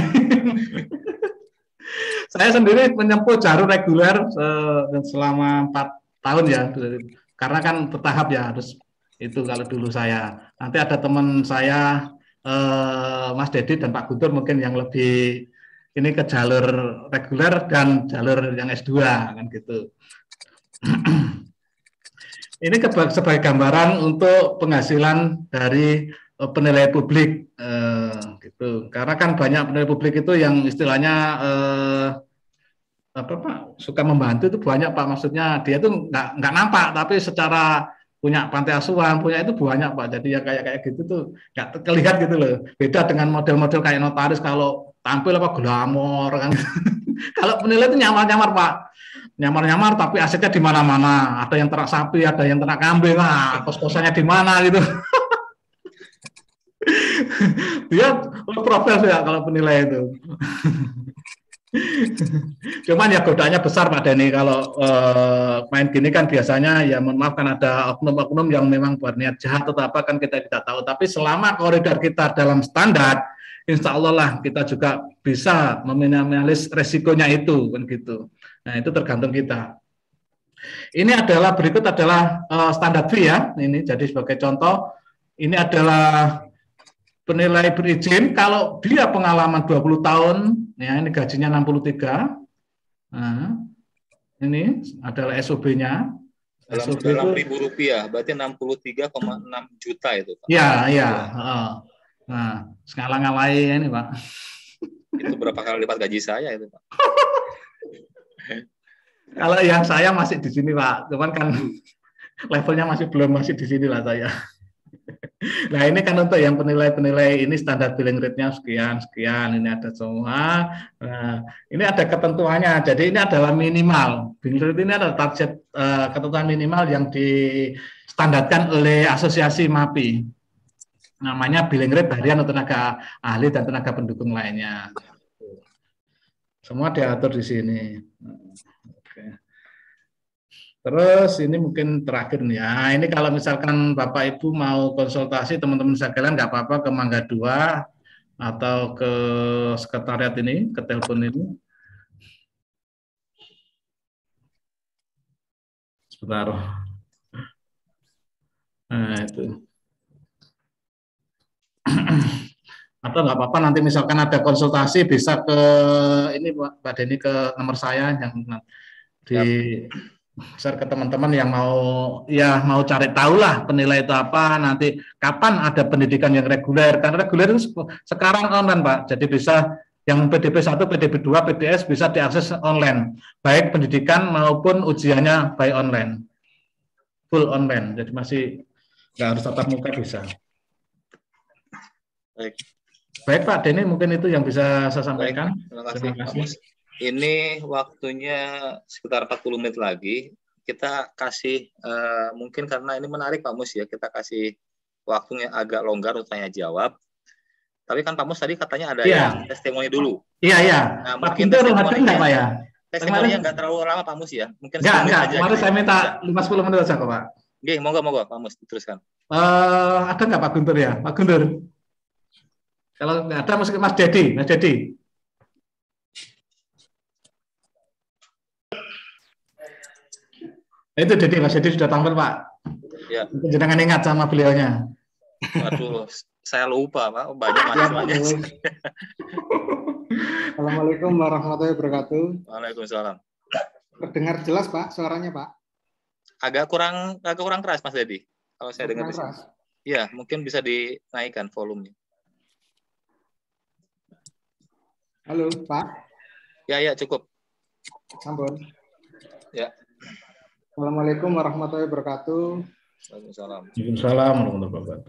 Saya sendiri menempuh jalur reguler eh, selama empat tahun ya, karena kan bertahap ya harus itu kalau dulu saya. Nanti ada teman saya eh, Mas Dedi dan Pak Guntur mungkin yang lebih ini ke jalur reguler dan jalur yang S dua kan gitu. Ini sebagai gambaran untuk penghasilan dari eh, penilai publik eh, gitu. Karena kan banyak penilai publik itu yang istilahnya eh, apa Pak suka membantu itu banyak Pak, maksudnya dia tuh nggak nggak nampak tapi secara punya pantai asuhan punya itu banyak Pak, jadi ya kayak kayak gitu tuh nggak terlihat gitu loh, beda dengan model-model kayak notaris kalau tampil apa glamor kan. Kalau penilai itu nyamar-nyamar Pak, nyamar-nyamar tapi asetnya di mana-mana, ada yang ternak sapi, ada yang ternak kambing, nah kos-kosannya di mana gitu. Dia profil ya kalau penilai itu. Cuman ya godaannya besar Pak Denny kalau uh, main gini kan biasanya ya mohon maaf kan ada oknum-oknum yang memang buat niat jahat atau apa kan kita tidak tahu, tapi selama koridor kita dalam standar insya Allah lah kita juga bisa meminimalis resikonya itu kan gitu. Nah itu tergantung kita. Ini adalah berikut adalah uh, standar fee ya, ini jadi sebagai contoh ini adalah penilai berizin kalau dia pengalaman dua puluh tahun, ya ini gajinya enam puluh tiga. Nah, ini adalah S O B-nya. Dalam, S O B dalam itu, ribu rupiah, berarti enam puluh tiga koma enam juta itu, Pak. ya, ya. Nah, ngalah-ngalahin ini, Pak. Itu berapa kali lipat gaji saya itu, Pak. Kalau yang saya masih di sini, Pak. Cuman kan levelnya masih belum masih di sini lah saya. Nah, ini kan untuk yang penilai-penilai ini standar billing rate-nya sekian, sekian, ini ada semua. Nah, ini ada ketentuannya. Jadi ini adalah minimal. Billing rate ini adalah target uh, ketentuan minimal yang distandarkan oleh Asosiasi MAPI. Namanya billing rate harian untuk tenaga ahli dan tenaga pendukung lainnya. Semua diatur di sini. Oke. Terus ini mungkin terakhir nih ya. Ini kalau misalkan Bapak Ibu mau konsultasi teman-teman sekalian nggak apa-apa ke Mangga dua atau ke sekretariat ini, ke telepon ini. Sebentar. Nah, itu. Atau nggak apa-apa nanti misalkan ada konsultasi bisa ke ini Pak Denny ke nomor saya yang di share ke teman-teman yang mau ya mau cari tahu lah penilai itu apa, nanti kapan ada pendidikan yang reguler. Karena reguler itu sekarang online, Pak. Jadi bisa yang P D P satu, P D P dua, P D S bisa diakses online. Baik pendidikan maupun ujiannya by online. Full online. Jadi masih nggak harus tatap muka bisa. Baik. Baik Pak Denny, mungkin itu yang bisa saya sampaikan. Baik, terima kasih, terima kasih. Pak Mus. Ini waktunya sekitar empat puluh menit lagi. Kita kasih, uh, mungkin karena ini menarik Pak Mus ya, kita kasih waktunya agak longgar untuk tanya jawab. Tapi kan Pak Mus tadi katanya ada ya. yang testimoni dulu. Iya, iya. Nah, Pak mungkin Guntur hadir nggak Pak ya? Testimoninya nggak terlalu lama Pak Mus ya. Mungkin nggak, nggak. aja. Kemarin saya minta lima sampai sepuluh menit saja kok Pak. Oke, monggo, monggo Pak Mus, diteruskan. Uh, ada nggak Pak Guntur ya? Pak Guntur? Kalau nggak ada, mesti Mas Dedi, Mas Dedi. Itu Dedi, Mas Dedi sudah tampil Pak. Ya. Jangan ingat sama beliaunya. Waduh, saya lupa Pak, banyak mahasiswanya. Assalamualaikum warahmatullahi wabarakatuh. Waalaikumsalam. Terdengar jelas Pak, suaranya Pak? Agak kurang, agak kurang keras Mas Dedi. Kalau saya dengar di sini. Iya, mungkin bisa dinaikkan volumenya. Halo Pak. Ya, ya cukup. Sampun. Ya. Assalamualaikum warahmatullahi wabarakatuh. Waalaikumsalam. Waalaikumsalam warahmatullahi wabarakatuh.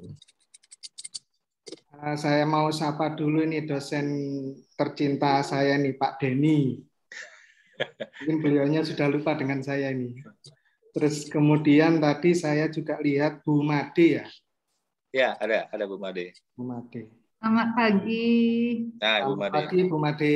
Uh, saya mau sapa dulu ini dosen tercinta saya nih Pak Denny. Mungkin beliaunya sudah lupa dengan saya ini. Terus kemudian tadi saya juga lihat Bu Made ya. Ya, ada, ada Bu Made. Bu Made. Selamat pagi. Nah, Bu Selamat Made. pagi Bu Made.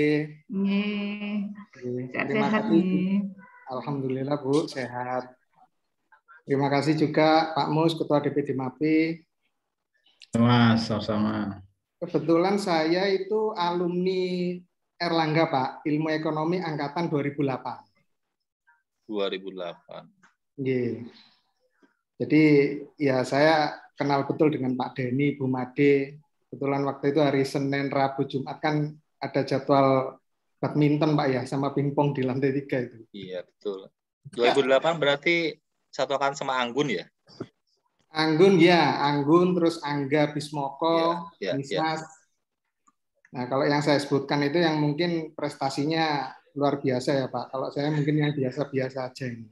Terima kasih. Alhamdulillah Bu, sehat. Terima kasih juga Pak Mus, Ketua D P D MAPI. Mas, sama-sama. Kebetulan saya itu alumni Erlangga Pak, Ilmu Ekonomi Angkatan dua ribu delapan. dua ribu delapan. Yeah. Jadi ya saya kenal betul dengan Pak Denny, Bu Made. Kebetulan waktu itu hari Senin, Rabu, Jumat kan ada jadwal badminton Pak ya, sama pingpong di lantai tiga itu. Iya betul. dua ribu delapan berarti satu angkatan sama Anggun ya? Anggun ya, Anggun, terus Angga, Bismoko, ya, ya, Misnas. Ya. Nah kalau yang saya sebutkan itu yang mungkin prestasinya luar biasa ya Pak. Kalau saya mungkin yang biasa-biasa aja ini.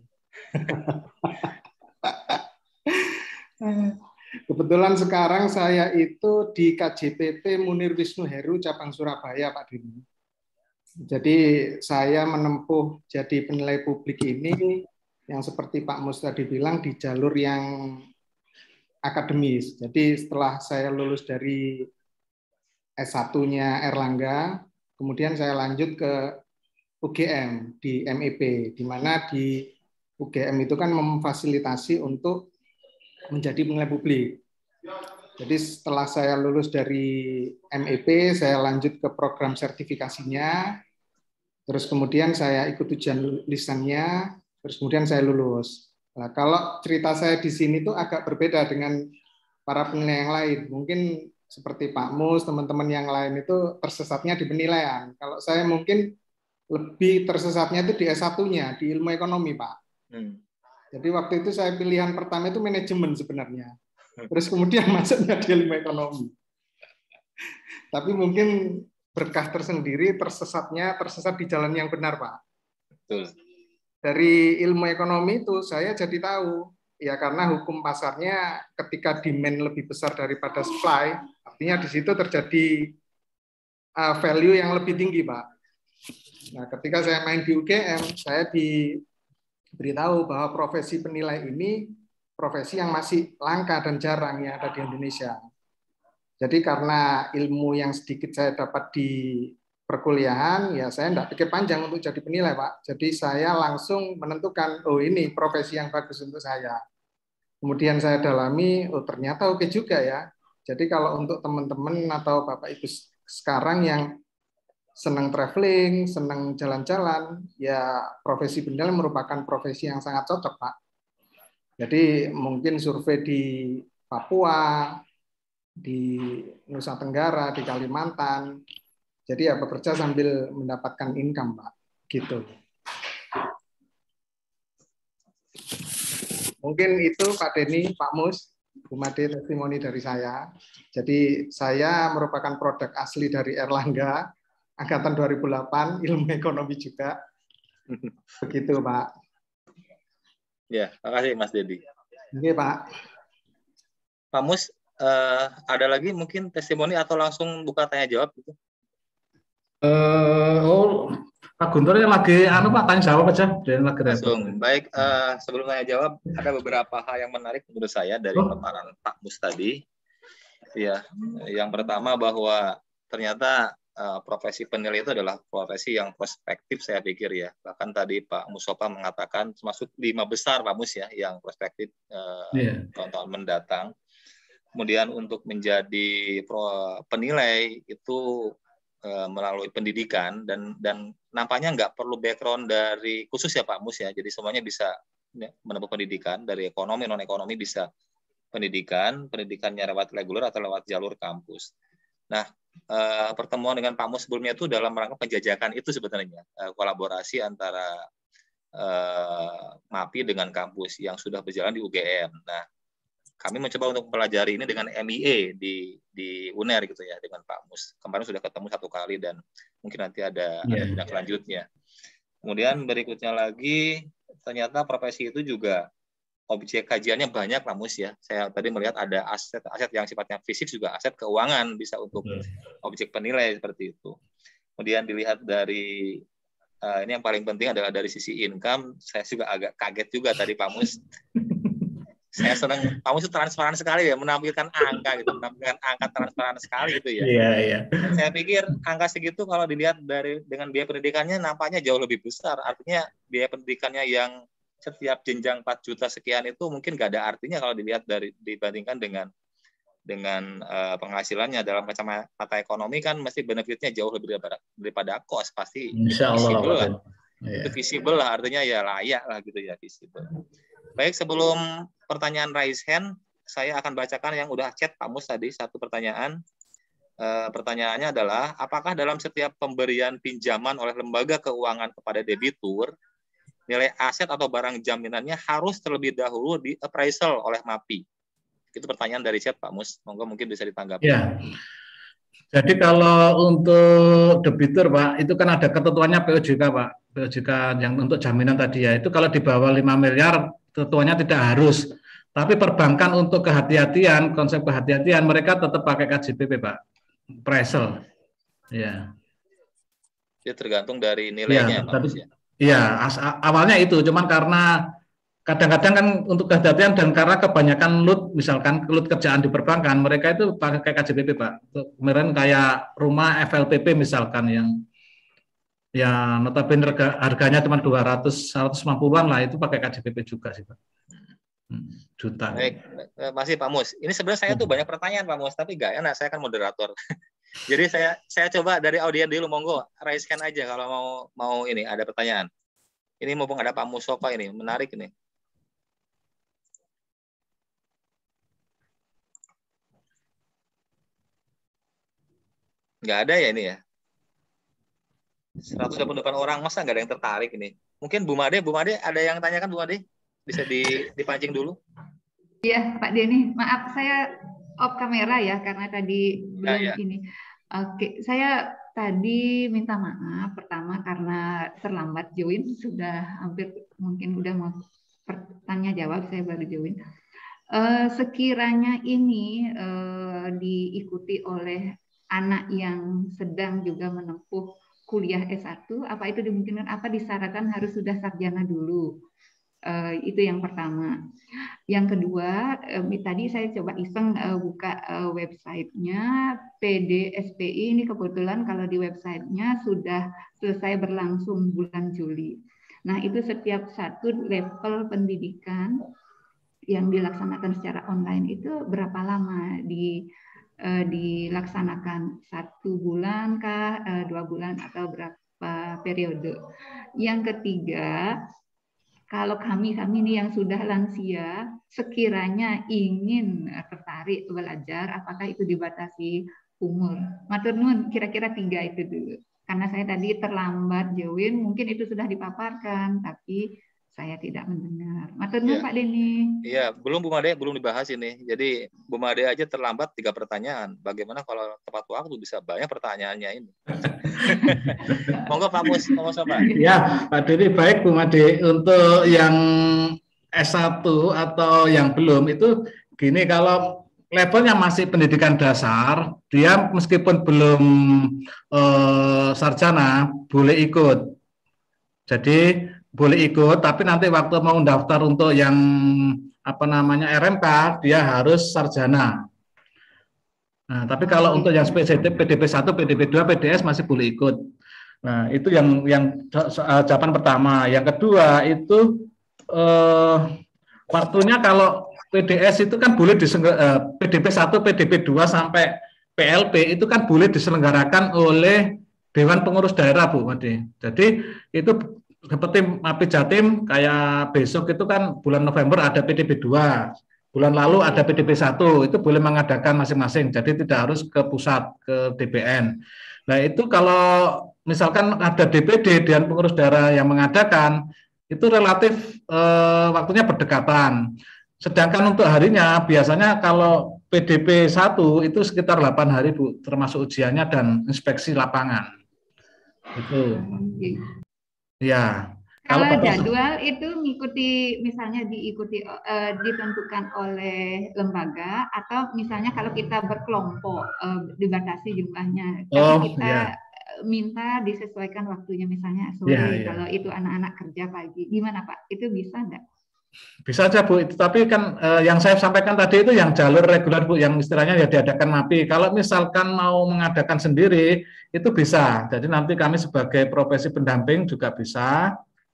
Kebetulan sekarang saya itu di K J P P Munir Wisnu Heru cabang Surabaya Pak Denny. Jadi saya menempuh jadi penilai publik ini yang seperti Pak Mus tadi bilang di jalur yang akademis. Jadi setelah saya lulus dari S satu-nya Erlangga, kemudian saya lanjut ke U G M di M E P, di mana di U G M itu kan memfasilitasi untuk menjadi penilai publik. Jadi setelah saya lulus dari M E P, saya lanjut ke program sertifikasinya, terus kemudian saya ikut ujian lisannya, terus kemudian saya lulus. Nah, kalau cerita saya di sini tuh agak berbeda dengan para penilai yang lain. Mungkin seperti Pak Mus, teman-teman yang lain itu tersesatnya di penilaian. Kalau saya mungkin lebih tersesatnya itu di S satu-nya, di ilmu ekonomi, Pak. Hmm. Jadi waktu itu saya pilihan pertama itu manajemen sebenarnya. Terus kemudian masuknya di ilmu ekonomi. Tapi mungkin berkah tersendiri, tersesatnya tersesat di jalan yang benar, Pak. Betul. Dari ilmu ekonomi itu saya jadi tahu, ya karena hukum pasarnya ketika demand lebih besar daripada supply, artinya di situ terjadi uh, value yang lebih tinggi, Pak. Nah, ketika saya main di U G M, saya diberitahu bahwa profesi penilai ini profesi yang masih langka dan jarang yang ada di Indonesia. Jadi karena ilmu yang sedikit saya dapat di perkuliahan, ya saya tidak pikir panjang untuk jadi penilai, Pak. Jadi saya langsung menentukan, oh ini profesi yang bagus untuk saya. Kemudian saya dalami, oh ternyata oke juga ya. Jadi kalau untuk teman-teman atau Bapak Ibu sekarang yang senang traveling, senang jalan-jalan, ya profesi penilai merupakan profesi yang sangat cocok, Pak. Jadi mungkin survei di Papua, di Nusa Tenggara, di Kalimantan. Jadi ya bekerja sambil mendapatkan income, Pak. Gitu. Mungkin itu Pak Denny, Pak Mus, Bu Made, testimoni dari saya. Jadi saya merupakan produk asli dari Erlangga, angkatan dua ribu delapan, ilmu ekonomi juga. Begitu, Pak. Ya, makasih Mas Dedi. Oke, Pak. Pak Mus, uh, ada lagi mungkin testimoni atau langsung buka tanya jawab gitu? Uh, oh, Pak Guntur yang lagi anu Pak tanya jawab aja dan lagi langsung. Baik, uh, sebelum tanya jawab ada beberapa hal yang menarik menurut saya dari oh. paparan Pak Mus tadi. Ya, yang pertama bahwa ternyata uh, profesi penilai itu adalah profesi yang prospektif saya pikir ya. Bahkan tadi Pak Musofa mengatakan termasuk lima besar Pak Mus ya yang prospektif uh, yeah. tahun-tahun mendatang. Kemudian untuk menjadi pro, penilai itu melalui pendidikan dan dan nampaknya nggak perlu background dari khusus ya Pak Mus ya, jadi semuanya bisa menempuh pendidikan dari ekonomi non ekonomi bisa pendidikan pendidikannya lewat reguler atau lewat jalur kampus. Nah eh, pertemuan dengan Pak Mus sebelumnya itu dalam rangka penjajakan itu sebenarnya eh, kolaborasi antara eh, MAPI dengan kampus yang sudah berjalan di U G M. Nah kami mencoba untuk mempelajari ini dengan M I A di di U N E R gitu ya dengan Pak Mus. Kemarin sudah ketemu satu kali dan mungkin nanti ada yeah. ada tindak lanjutnya. Kemudian berikutnya lagi ternyata profesi itu juga objek kajiannya banyak Pak Mus ya. Saya tadi melihat ada aset-aset yang sifatnya fisik juga aset keuangan bisa untuk yeah. objek penilai seperti itu. Kemudian dilihat dari uh, ini yang paling penting adalah dari sisi income. Saya juga agak kaget juga tadi Pak Mus. Saya senang, kamu itu transparan sekali ya, menampilkan angka gitu, menampilkan angka transparan sekali gitu ya. Iya, iya. Saya pikir angka segitu kalau dilihat dari dengan biaya pendidikannya nampaknya jauh lebih besar. Artinya biaya pendidikannya yang setiap jenjang empat juta sekian itu mungkin nggak ada artinya kalau dilihat dari dibandingkan dengan dengan uh, penghasilannya dalam kacamata ekonomi kan mesti benefitnya jauh lebih daripada, daripada cost pasti. Insya Allah visible lah. Ya. Itu visible lah, artinya ya layak lah gitu ya visible. Baik, sebelum pertanyaan raise hand, saya akan bacakan yang udah chat Pak Mus tadi, satu pertanyaan. E, pertanyaannya adalah, apakah dalam setiap pemberian pinjaman oleh lembaga keuangan kepada debitur, nilai aset atau barang jaminannya harus terlebih dahulu di appraisal oleh MAPI? Itu pertanyaan dari chat Pak Mus, monggo mungkin bisa ditanggapi. Ya. Jadi kalau untuk debitur Pak, itu kan ada ketentuannya P O J K Pak, P O J K yang untuk jaminan tadi ya, itu kalau di bawah lima miliar, ketentuannya tidak harus. Tapi perbankan untuk kehati-hatian, konsep kehati-hatian, mereka tetap pakai K J P P Pak, appraisal. Ya. Itu tergantung dari nilainya ya, Pak tapi, Mus ya? Iya, awalnya itu, cuman karena kadang-kadang kan untuk kehati-hatian dan karena kebanyakan load, misalkan load kerjaan di perbankan, mereka itu pakai K J P P Pak. Kemarin kayak rumah F L P P misalkan yang ya notabene harga, harganya cuma dua ratus, seratus lima puluhan lah, itu pakai K J P P juga sih Pak. Hmm, juta. Baik, masih Pak Mus. Ini sebenarnya saya tuh banyak pertanyaan Pak Mus, tapi nggak enak, saya kan moderator. Jadi saya saya coba dari audiens dulu, monggo raise hand aja kalau mau mau ini ada pertanyaan. Ini mumpung ada Pak Musofa ini, menarik ini. Nggak ada ya ini ya? seratus delapan puluh delapan orang, masa nggak ada yang tertarik ini? Mungkin Bu Made, Bu Made ada yang tanyakan Bu Made? bisa dipancing dulu. Iya, Pak Denny. Maaf, saya off kamera ya, karena tadi belum ya, ya. ini. Oke, saya tadi minta maaf pertama karena terlambat join, sudah hampir mungkin udah mau bertanya jawab, saya baru join. Uh, sekiranya ini uh, diikuti oleh anak yang sedang juga menempuh kuliah S satu, apa itu dimungkinkan, apa disyaratkan harus sudah sarjana dulu? Uh, itu yang pertama. Yang kedua, uh, tadi saya coba iseng uh, buka uh, websitenya P D S P I. Ini kebetulan kalau di websitenya sudah selesai berlangsung bulan Juli. Nah, itu setiap satu level pendidikan yang dilaksanakan secara online itu berapa lama di uh, dilaksanakan? Satu bulan kah, uh, dua bulan, atau berapa periode? Yang ketiga, kalau kami kami ini yang sudah lansia, sekiranya ingin tertarik belajar, apakah itu dibatasi umur? Matur nuwun, kira-kira tiga itu dulu. Karena saya tadi terlambat join, mungkin itu sudah dipaparkan, tapi saya tidak mendengar. Matur nuwun, ya. Pak Denny. Iya, belum Bu Made, belum dibahas ini. Jadi Bu Made aja terlambat tiga pertanyaan. Bagaimana kalau tepat waktu bisa banyak pertanyaannya ini? Monggo Pak Mus, monggo Pak. Ya, Pak Denny, baik Bu Made. Untuk yang S satu atau yang belum itu gini, kalau levelnya masih pendidikan dasar, dia meskipun belum eh, sarjana boleh ikut. Jadi boleh ikut, tapi nanti waktu mau daftar untuk yang apa namanya R M K, dia harus sarjana. Nah, tapi kalau untuk yang spesifik P D P satu, P D P dua, P D S masih boleh ikut. Nah, itu yang yang jawaban pertama. Yang kedua itu eh, waktunya kalau P D S itu kan boleh diselenggarakan, P D P satu, P D P dua sampai P L P itu kan boleh diselenggarakan oleh Dewan Pengurus Daerah, Bu Made. Jadi itu seperti MAPI Jatim, kayak besok itu kan bulan November ada P D P dua, bulan lalu ada P D P satu, itu boleh mengadakan masing-masing, jadi tidak harus ke pusat, ke D P N. Nah itu kalau misalkan ada D P D, Dewan Pengurus Daerah yang mengadakan, itu relatif eh, waktunya berdekatan. Sedangkan untuk harinya, biasanya kalau P D P satu itu sekitar delapan hari, Bu, termasuk ujiannya dan inspeksi lapangan. Itu. Ya. Kalau, kalau jadwal itu mengikuti, misalnya diikuti uh, ditentukan oleh lembaga, atau misalnya kalau kita berkelompok uh, dibatasi jumlahnya, oh, tapi kita ya. minta disesuaikan waktunya, misalnya sore ya, ya. kalau itu anak-anak kerja pagi, gimana Pak? Itu bisa enggak? Bisa aja Bu, itu, tapi kan eh, yang saya sampaikan tadi itu yang jalur reguler Bu, yang istilahnya ya diadakan MAPI. Kalau misalkan mau mengadakan sendiri itu bisa. Jadi nanti kami sebagai profesi pendamping juga bisa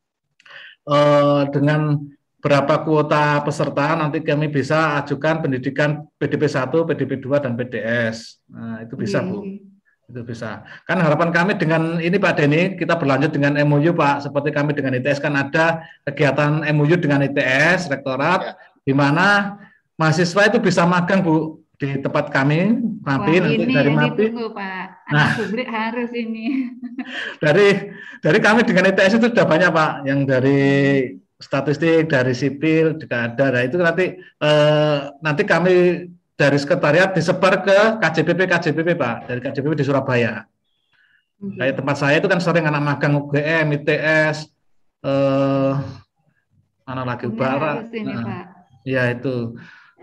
eh, dengan berapa kuota peserta nanti kami bisa ajukan pendidikan P D P satu, P D P dua dan P D S. Nah, itu bisa Bu. Itu bisa. Kan harapan kami dengan ini Pak Denny, kita berlanjut dengan M O U Pak, seperti kami dengan I T S kan ada kegiatan M O U dengan I T S, rektorat, ya. Di mana mahasiswa itu bisa magang Bu di tempat kami, MAPI. Wah, nanti ini dari yang MAPI. Ditunggu, Pak. Anak nah, publik harus ini. Dari dari kami dengan I T S itu sudah banyak Pak, yang dari statistik, dari sipil juga ada. Nah itu nanti eh, nanti kami dari sekretariat disebar ke K J P P K J P P Pak, dari K J P P di Surabaya. Hmm. Kayak tempat saya itu kan sering anak magang U G M, I T S, eh, mana lagi Barat. Nah, ya itu.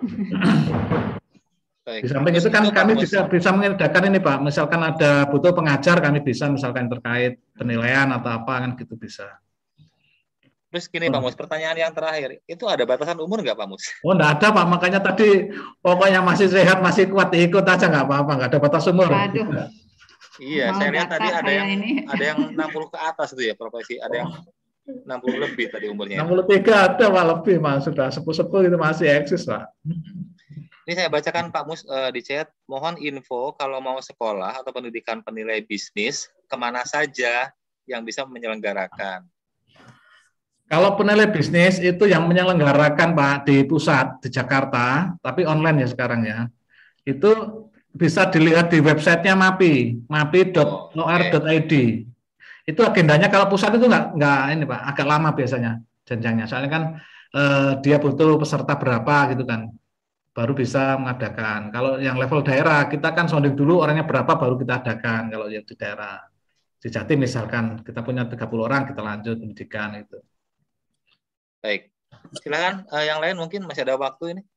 Di samping itu kan kami bisa bisa mengadakan ini Pak, misalkan ada butuh pengajar kami bisa misalkan terkait penilaian atau apa kan gitu bisa. Terus gini Pak Mus, pertanyaan yang terakhir, itu ada batasan umur nggak Pak Mus? Oh nggak ada Pak, makanya tadi pokoknya masih sehat, masih kuat, ikut aja nggak apa-apa, nggak ada batas umur. Aduh. Iya, mau saya lihat tadi ada yang ini. ada yang enam puluh ke atas itu ya profesi, ada yang enam puluh lebih tadi umurnya. enam puluh tiga ada Pak lebih Mas, sudah sepuh-sepuh itu masih eksis Pak. Ini saya bacakan Pak Mus uh, di chat, mohon info kalau mau sekolah atau pendidikan penilai bisnis, kemana saja yang bisa menyelenggarakan. Kalau penilai bisnis itu yang menyelenggarakan Pak di pusat di Jakarta, tapi online ya sekarang ya. Itu bisa dilihat di websitenya MAPI, mapi dot o r dot i d. Itu agendanya kalau pusat itu nggak nggak ini Pak, agak lama biasanya jenjangnya. Soalnya kan eh, dia butuh peserta berapa gitu kan, baru bisa mengadakan. Kalau yang level daerah, kita kan sounding dulu orangnya berapa baru kita adakan. Kalau yang di daerah, di Jatim misalkan kita punya tiga puluh orang, kita lanjut pendidikan itu. Baik, silakan uh, yang lain mungkin masih ada waktu ini.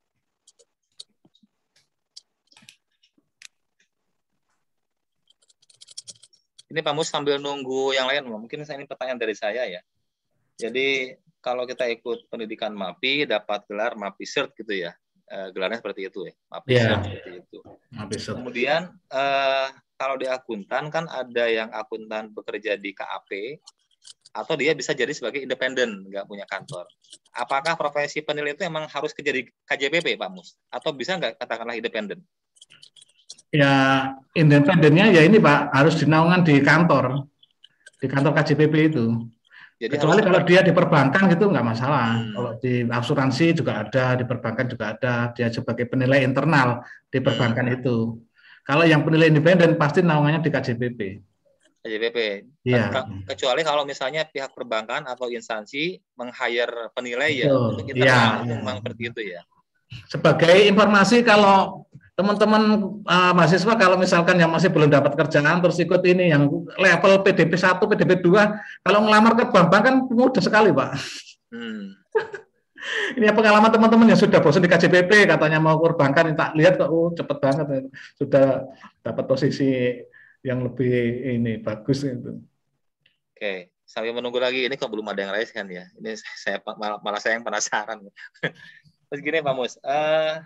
Ini Pak Mus sambil nunggu yang lain, mungkin ini pertanyaan dari saya ya. Jadi kalau kita ikut pendidikan MAPI dapat gelar MAPI Cert gitu ya, uh, gelarnya seperti itu ya, MAPI yeah. Cert seperti itu. MAPI Cert. Kemudian uh, kalau di akuntan kan ada yang akuntan bekerja di K A P atau dia bisa jadi sebagai independen, nggak punya kantor. Apakah profesi penilai itu emang harus kerja di K J P P Pak Mus? Atau bisa nggak katakanlah independen? Ya independennya ya ini Pak, harus dinaungan di kantor, di kantor K J P P itu. Jadi kecuali kalau dia di perbankan gitu nggak masalah. Hmm. Kalau di asuransi juga ada, di perbankan juga ada. Dia sebagai penilai internal di perbankan hmm. itu. Kalau yang penilai independen pasti naungannya di K J P P. K J P P. Ya. Kecuali kalau misalnya pihak perbankan atau instansi meng-hire penilai ya untuk internal, ya, memang seperti itu ya. Sebagai informasi kalau teman-teman uh, mahasiswa kalau misalkan yang masih belum dapat kerjaan terus ikut ini yang level P D P satu, P D P dua, kalau ngelamar ke bank kan mudah sekali Pak. Hmm. Ini pengalaman teman-teman yang sudah bosan di K J P P katanya mau ke perbankan, tak lihat kok oh, cepet banget sudah dapat posisi yang lebih ini bagus itu. Oke, sambil menunggu lagi ini kok belum ada yang raise kan ya. Ini saya malah, malah saya yang penasaran. Terus gini Pak Mus, uh,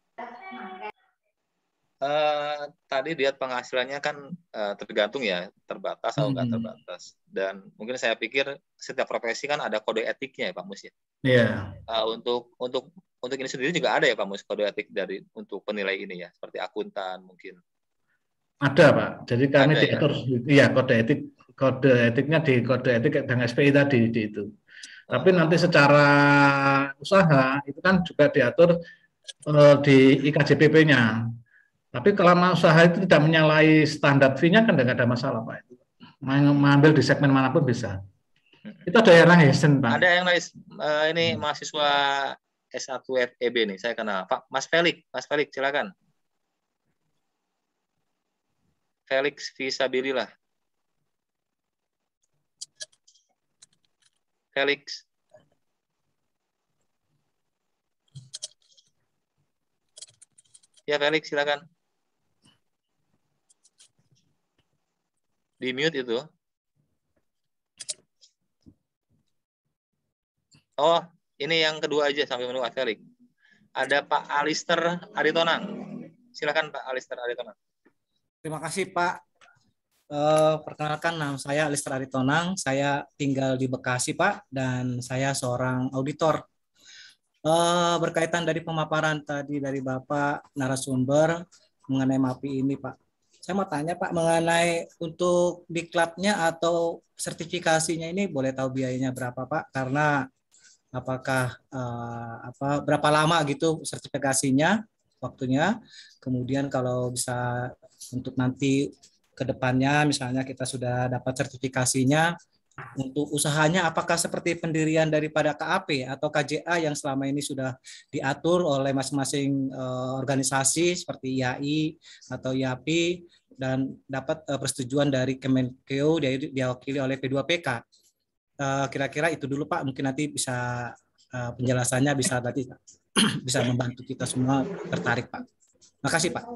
Uh, tadi lihat penghasilannya kan uh, tergantung ya, terbatas atau nggak terbatas. Dan mungkin saya pikir setiap profesi kan ada kode etiknya ya Pak Mus ya. Iya. Yeah. Uh, untuk untuk untuk ini sendiri juga ada ya Pak Mus kode etik dari untuk penilai ini ya, seperti akuntan mungkin. Ada Pak. Jadi kami ada, diatur, ya? Iya kode etik, kode etiknya di kode etik dan S P I tadi di itu. Tapi uh. nanti secara usaha itu kan juga diatur uh, di I K J P P-nya. Tapi kalau usaha itu tidak menyalahi standar fee-nya kan tidak ada masalah Pak. Mengambil di segmen manapun bisa. Itu ada yang Hesen Pak. Ada yang lain uh, ini hmm. mahasiswa S satu F E B nih, saya kenal. Pak Mas Felix, Mas Felix silakan. Felix Visabilillah. Felix. Ya Felix silakan. Di mute itu. Oh, ini yang kedua aja sampai menunggu Felix. Ada Pak Alister Aritonang. Silakan Pak Alister Aritonang. Terima kasih Pak. Uh, perkenalkan nama saya Alister Aritonang. Saya tinggal di Bekasi Pak dan saya seorang auditor. Uh, berkaitan dari pemaparan tadi dari Bapak narasumber mengenai MAPI ini Pak. Saya mau tanya Pak mengenai untuk diklatnya atau sertifikasinya ini boleh tahu biayanya berapa Pak? Karena apakah uh, apa berapa lama gitu sertifikasinya waktunya? Kemudian kalau bisa untuk nanti ke depannya misalnya kita sudah dapat sertifikasinya, untuk usahanya apakah seperti pendirian daripada K A P atau K J A yang selama ini sudah diatur oleh masing-masing uh, organisasi seperti I A I atau I A P I dan dapat uh, persetujuan dari Kemenkeu diwakili oleh P dua P K. Uh, kira-kira itu dulu Pak, mungkin nanti bisa uh, penjelasannya bisa nanti bisa membantu kita semua tertarik Pak. Makasih Pak.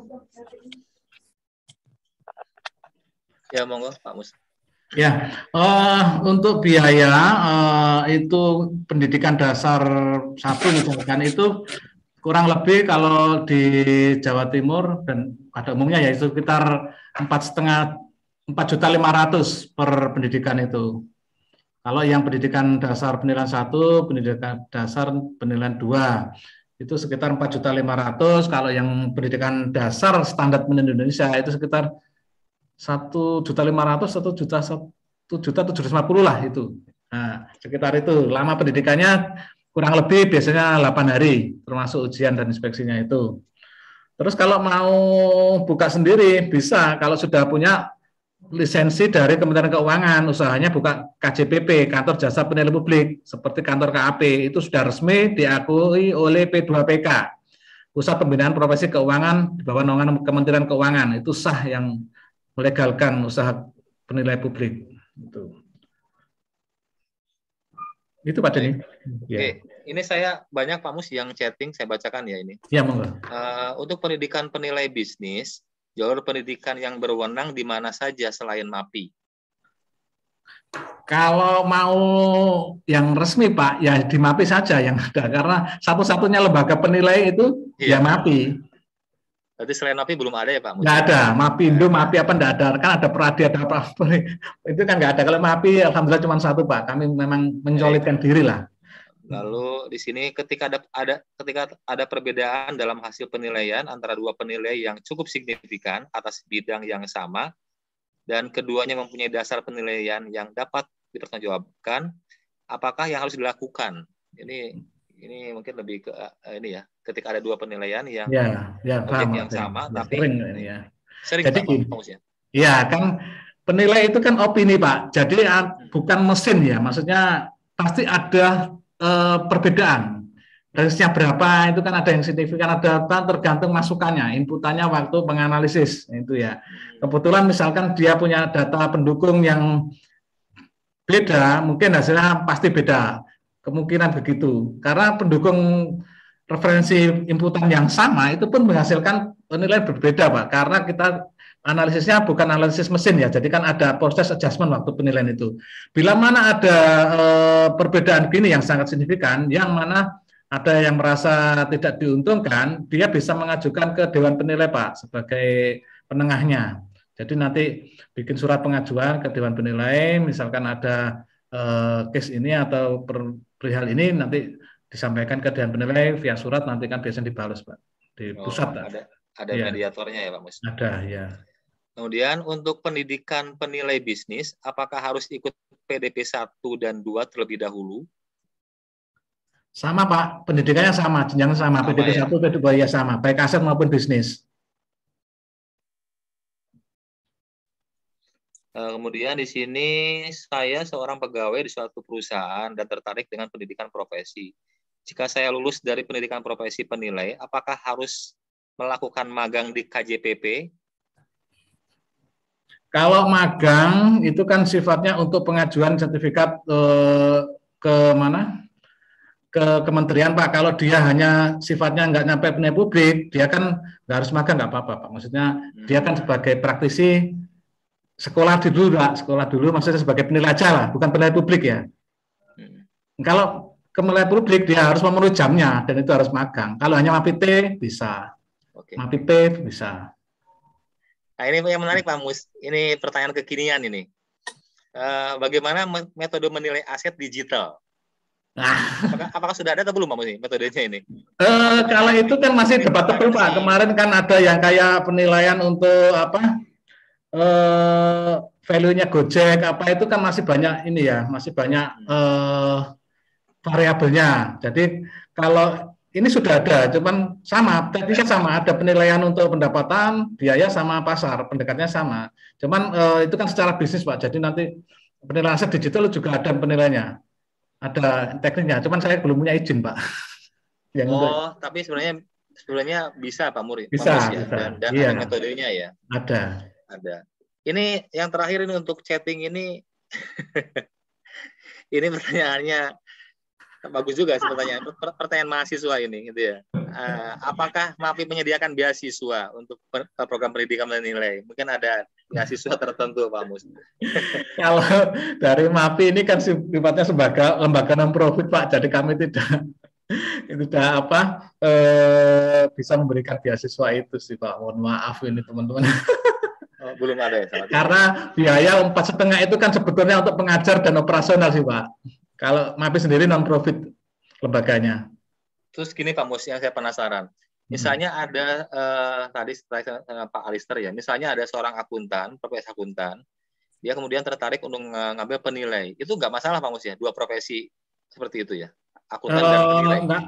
Ya monggo Pak Mus. Ya, uh, untuk biaya uh, itu pendidikan dasar satu misalkan itu kurang lebih kalau di Jawa Timur dan pada umumnya ya itu sekitar empat setengah empat juta lima ratus per pendidikan itu. Kalau yang pendidikan dasar penilaian satu, pendidikan dasar penilaian dua itu sekitar empat juta lima ratus. Kalau yang pendidikan dasar standar penilaian Indonesia itu sekitar satu juta lima ratus, satu juta satu juta tujuh ratus lima puluh lah itu. Nah, sekitar itu. Lama pendidikannya kurang lebih biasanya delapan hari, termasuk ujian dan inspeksinya itu. Terus kalau mau buka sendiri bisa, kalau sudah punya lisensi dari Kementerian Keuangan, usahanya buka K J P P, Kantor Jasa Penilai Publik, seperti kantor K A P, itu sudah resmi diakui oleh P dua P K, Pusat Pembinaan Profesi Keuangan di bawah naungan Kementerian Keuangan, itu sah yang melegalkan usaha penilai publik. Itu, itu Pak Denny. Oke, ya. Ini saya banyak Pak Mus yang chatting, saya bacakan ya ini. Ya, monggo. Uh, untuk pendidikan penilai bisnis, jalur pendidikan yang berwenang di mana saja selain MAPI? Kalau mau yang resmi Pak, ya di MAPI saja yang ada, karena satu-satunya lembaga penilai itu iya. ya MAPI. Berarti selain MAPI belum ada ya Pak? Nggak ada, MAPI Indo, MAPI apa enggak ada, kan ada Peradi, ada apa, itu kan nggak ada. Kalau MAPI alhamdulillah cuma satu Pak, kami memang mencolitkan diri lah. Lalu di sini ketika ada, ada ketika ada perbedaan dalam hasil penilaian antara dua penilai yang cukup signifikan atas bidang yang sama dan keduanya mempunyai dasar penilaian yang dapat dipertanggungjawabkan, apakah yang harus dilakukan? Ini ini mungkin lebih ke ini ya, ketika ada dua penilaian yang ya, ya, objek paham, yang ya, sama, ya, tapi sering ini ya. Sering Jadi Pak, ya. Ya kan penilai itu kan opini Pak. Jadi bukan mesin ya, maksudnya pasti ada eh, perbedaan. Range-nya berapa itu kan ada yang signifikan, ada tergantung masukannya, inputannya waktu menganalisis itu ya. Kebetulan misalkan dia punya data pendukung yang beda, mungkin hasilnya pasti beda. Kemungkinan begitu. Karena pendukung referensi inputan yang sama itu pun menghasilkan penilaian berbeda Pak. Karena kita analisisnya bukan analisis mesin ya, jadi kan ada proses adjustment waktu penilaian itu. Bila mana ada e, perbedaan gini yang sangat signifikan, yang mana ada yang merasa tidak diuntungkan, dia bisa mengajukan ke Dewan Penilai Pak sebagai penengahnya. Jadi nanti bikin surat pengajuan ke Dewan Penilai, misalkan ada e, case ini atau perihal ini nanti disampaikan ke Dewan Penilai via surat, nanti kan biasanya dibalas Pak di pusat. Oh, ada ada ya. mediatornya ya Pak Mus. Ada ya. Kemudian untuk pendidikan penilai bisnis, apakah harus ikut P D P satu dan dua terlebih dahulu? Sama Pak, pendidikannya sama, jenjang sama, sama P D P satu, ya? P D P dua ya sama, baik aset maupun bisnis. Kemudian di sini saya seorang pegawai di suatu perusahaan dan tertarik dengan pendidikan profesi. Jika saya lulus dari pendidikan profesi penilai, apakah harus melakukan magang di K J P P? Kalau magang itu kan sifatnya untuk pengajuan sertifikat eh, ke mana? Ke kementerian Pak. Kalau dia hanya sifatnya nggak nyampe penilai publik, dia kan nggak harus magang, nggak apa-apa Pak. Maksudnya hmm. dia kan sebagai praktisi sekolah dulu Pak, sekolah dulu maksudnya sebagai penilai aja lah, bukan penilai publik ya. Hmm. Kalau penilai publik dia harus memenuhi jamnya dan itu harus magang. Kalau hanya MAPI T bisa, okay. MAPI P bisa. Nah ini yang menarik Pak Mus, ini pertanyaan kekinian ini. Uh, bagaimana metode menilai aset digital? Nah. Apakah, apakah sudah ada atau belum Pak Mus metodenya ini? Uh, kalau itu kan masih debatable Pak. Kemarin kan ada yang kayak penilaian untuk apa? Uh, value-nya Gojek apa itu kan masih banyak ini ya, masih banyak uh, variabelnya. Jadi kalau ini sudah ada, cuman sama, teknisnya sama, ada penilaian untuk pendapatan, biaya sama pasar, pendekatnya sama. Cuman uh, itu kan secara bisnis Pak, jadi nanti penilaian aset digital juga ada penilaiannya, ada tekniknya. Cuman saya belum punya izin Pak. Yang oh, untuk... tapi sebenarnya sebenarnya bisa Pak Muri, bisa, Pak Mus, ya? bisa. Dan, dan iya. ada metodenya ya. Ada. Ada. Ini yang terakhir ini untuk chatting ini, ini pertanyaannya bagus juga sih pertanyaan pertanyaan mahasiswa ini gitu ya. Uh, apakah MAPI menyediakan beasiswa untuk program pendidikan menilai? Mungkin ada beasiswa tertentu Pak Mus. Kalau dari MAPI ini kan sifatnya sebagai lembaga non profit Pak, jadi kami tidak tidak apa eh, bisa memberikan beasiswa itu sih Pak. Mohon maaf ini teman-teman. Oh, belum ada ya. Karena biaya empat setengah itu kan sebetulnya untuk pengajar dan operasional sih Pak. Kalau MAPI sendiri non-profit lembaganya. Terus gini Pak Mus, yang saya penasaran. Misalnya hmm. ada, eh, tadi dengan Pak Alister ya, misalnya ada seorang akuntan, profesi akuntan, dia kemudian tertarik untuk ngambil penilai. Itu nggak masalah Pak Mus ya, dua profesi seperti itu ya? Akuntan uh, dan penilai. Enggak,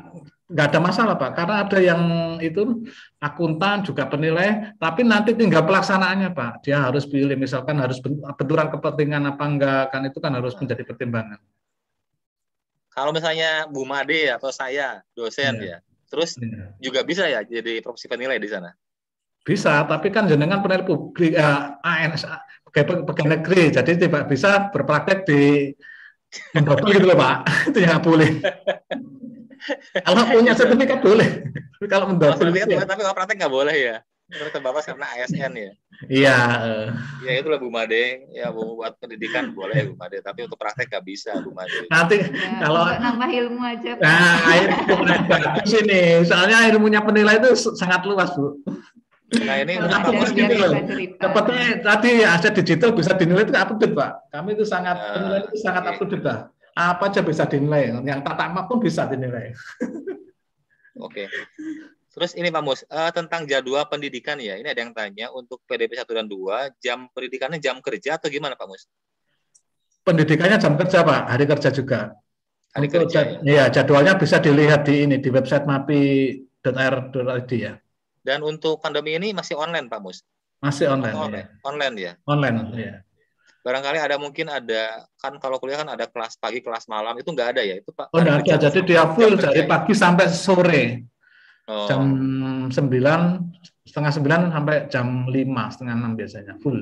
nggak ada masalah Pak, karena ada yang itu akuntan juga penilai, tapi nanti tinggal pelaksanaannya Pak. Dia harus pilih, misalkan harus benturan kepentingan apa enggak, kan itu kan harus menjadi pertimbangan. Kalau misalnya Bu Made atau saya dosen ya, ya terus ya. juga bisa ya jadi profesi penilai di sana? Bisa, tapi kan jenengan penilai publik, eh, A N S, pegawai, pegawai negeri, jadi tidak bisa berpraktek di mendobel gitu loh Pak, itu yang nggak boleh. Kalau punya sertifikat boleh, kalau mendobel. Sertifikat boleh, tapi kalau praktek nggak boleh ya. Menurut Bapak karena A S N ya. Iya. Ya itulah Bu Made, ya buat pendidikan boleh Bu Made, tapi untuk praktek nggak bisa Bu Made. Nanti ya, kalau nambah ilmu aja. Pak. Nah, ilmu bagus ini, soalnya ilmunya penilai itu sangat luas Bu. Nah ini bagus gitu loh. Seperti tadi aset digital bisa dinilai itu update Pak. Kami itu sangat uh, penilai itu sangat okay. update Pak. Apa aja bisa dinilai, yang tata mak pun bisa dinilai. Oke. Okay. Terus ini Pak Mus, uh, tentang jadwal pendidikan ya. Ini ada yang tanya untuk P D P satu dan dua, jam pendidikannya jam kerja atau gimana Pak Mus? Pendidikannya jam kerja Pak, hari kerja juga. Hari untuk kerja ya. Ya, jadwalnya bisa dilihat di ini di website mapi dot r dot i d ya. Dan untuk pandemi ini masih online Pak Mus? Masih online. Online, ya. online ya. Online ya. Barangkali ada mungkin ada kan kalau kuliah kan ada kelas pagi, kelas malam itu nggak ada ya itu Pak? Oh nggak ada, jadi dia full dari pagi sampai sore. Oh. Jam sembilan, setengah sembilan sampai jam lima, setengah enam biasanya, full.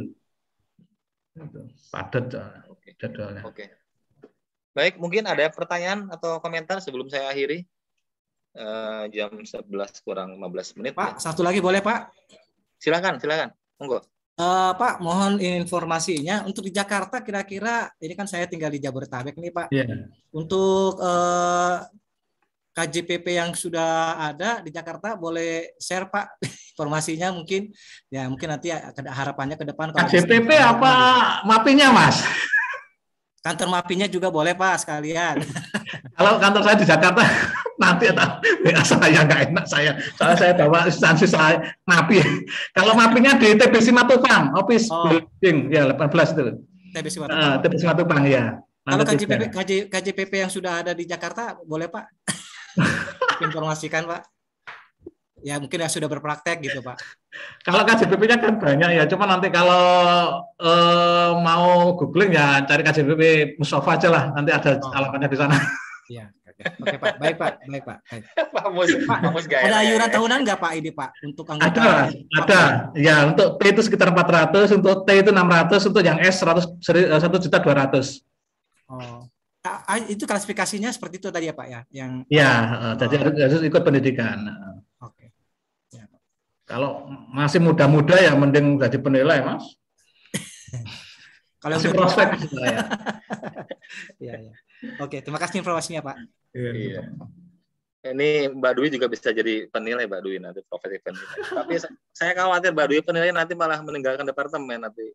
Padat okay. jadwalnya. Oke. Okay. Baik, mungkin ada pertanyaan atau komentar sebelum saya akhiri. Uh, jam sebelas kurang lima belas menit. Pak, ya. Satu lagi boleh Pak? Silakan, silakan. Monggo. Uh, Pak, mohon informasinya untuk di Jakarta kira-kira, ini kan saya tinggal di Jabodetabek nih Pak. Yeah. Untuk uh, K J P P yang sudah ada di Jakarta boleh share Pak informasinya mungkin. Ya mungkin nanti ada harapannya ke depan. K J P P apa mapinya Mas? Kantor mapinya juga boleh Pak sekalian. Kalau kantor saya di Jakarta nanti atau ya, saya nggak enak saya. Soalnya saya bawa instansi saya mapi. Kalau mapinya di T B Simatupang, Office oh. Building ya delapan belas itu. T B Simatupang. Uh, T B Simatupang ya. Kalau K J P P, K J P P yang sudah ada di Jakarta boleh Pak? Informasikan Pak. Ya mungkin yang sudah berpraktek gitu Pak. Kalau K J P P-nya kan banyak ya, cuma nanti kalau eh, mau googling ya cari K J P P Mustafa aja lah, nanti ada oh. alamatnya di sana. Iya, oke Pak, baik Pak, baik Pak. Baik. Pak Mus, Pak Mus gaya. Ada iuran tahunan nggak Pak ini Pak untuk anggota? Ada, ada. Ya untuk P itu sekitar empat ratus, untuk T itu enam ratus, untuk yang S satu juta dua ratus. Oh. Itu klasifikasinya seperti itu tadi ya Pak ya, yang ya, oh. jadi harus ikut pendidikan. Oke. Ya. Kalau masih muda-muda ya mending jadi penilai Mas. Kalau masih prospek ya. Ya, ya. Oke, terima kasih informasinya Pak. Iya. Ini Mbak Dwi juga bisa jadi penilai Mbak Dwi nanti profesi penilai. Tapi saya khawatir Mbak Dwi penilai nanti malah meninggalkan departemen nanti.